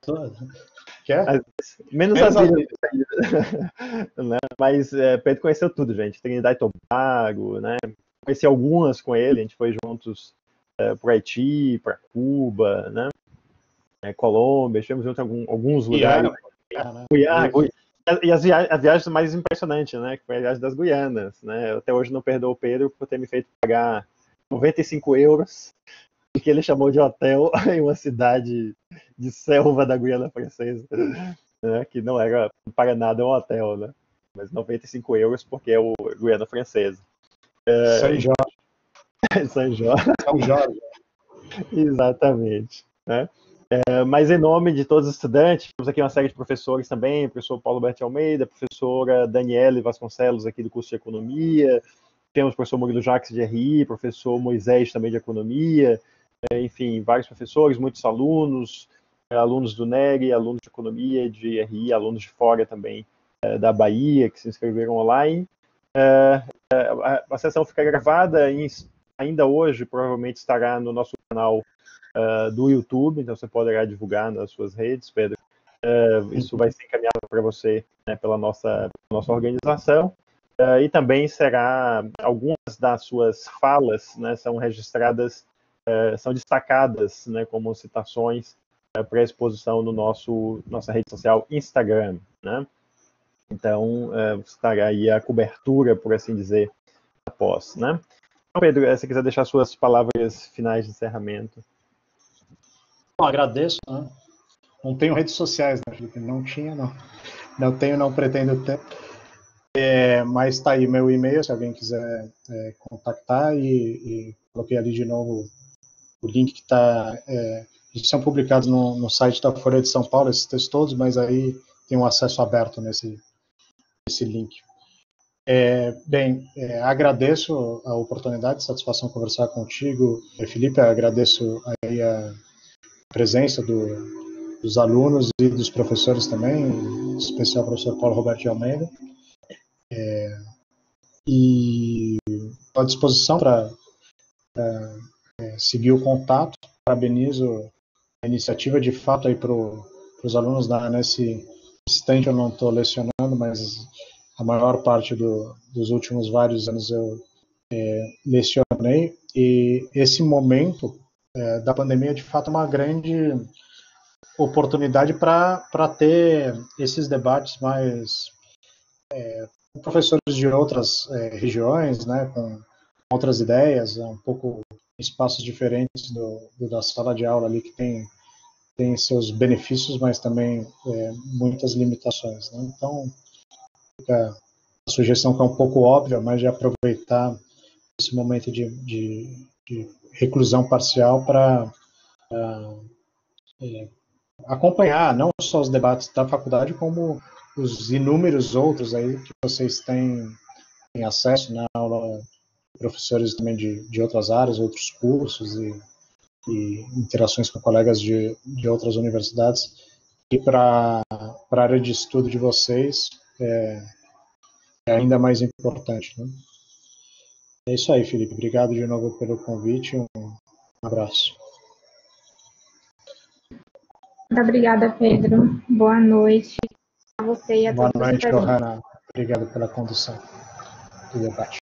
menos as ilhas. Né? Mas Pedro conheceu tudo, gente. Trinidad e Tobago, né? Conheci algumas com ele, a gente foi juntos para Haiti, para Cuba, né? Colômbia, estivemos juntos em alguns lugares. Guiana. E as viagens mais impressionantes, né? Que foi a viagem das Guianas, né? Eu até hoje não perdoo o Pedro por ter me feito pagar 95 euros, que ele chamou de hotel em uma cidade de selva da Guiana Francesa, né? Que não para nada um hotel, né? Mas 95 euros porque é o Guiana Francesa. São Jorge. São Jorge. São Jorge. Exatamente. Né? Mas em nome de todos os estudantes, temos aqui uma série de professores também, professor Paulo Berti Almeida, professora Daniele Vasconcelos, aqui do curso de Economia, temos o professor Murilo Jacques de RI, professor Moisés também de Economia, enfim, vários professores, muitos alunos, alunos do NERI, alunos de Economia, de RI, alunos de fora também, da Bahia, que se inscreveram online. A sessão fica gravada ainda hoje, provavelmente estará no nosso canal do YouTube, então você poderá divulgar nas suas redes, Pedro. Isso vai ser encaminhado para você, né, pela nossa organização. E também será, algumas das suas falas, né, são registradas, são destacadas, né, como citações para exposição no nossa rede social Instagram, né? Então, estará aí a cobertura, por assim dizer, após, né? Então, Pedro, se você quiser deixar suas palavras finais de encerramento. Bom, agradeço, né? Não tenho redes sociais, né, Felipe? Não tinha, não. Não tenho, não pretendo ter. Mas está aí meu e-mail, se alguém quiser contactar, e coloquei ali de novo o link que está... eles são publicados no site da Folha de São Paulo, esses textos todos, mas aí tem um acesso aberto nesse link. Agradeço a oportunidade, satisfação conversar contigo, Felipe, agradeço aí a presença dos alunos e dos professores também, em especial o professor Paulo Roberto de Almeida, e estou à disposição para seguir o contato. Parabenizo a iniciativa, de fato, aí para os alunos. Nesse instante eu não estou lecionando, mas a maior parte dos últimos vários anos eu lecionei, e esse momento da pandemia, de fato, é uma grande oportunidade para ter esses debates mais com professores de outras regiões, né, com outras ideias, um pouco espaços diferentes da sala de aula ali, que tem seus benefícios, mas também muitas limitações, né? Então, fica a sugestão, que é um pouco óbvia, mas de aproveitar esse momento de reclusão parcial para acompanhar não só os debates da faculdade, como os inúmeros outros aí que vocês têm acesso na aula, professores também de outras áreas, outros cursos, e interações com colegas de outras universidades, e para a área de estudo de vocês é ainda mais importante, né? É isso aí, Felipe. Obrigado de novo pelo convite. Um abraço. Muito obrigada, Pedro. Boa noite a você e a Boa todos os noite, presentes. Johanna. Obrigado pela condução do debate.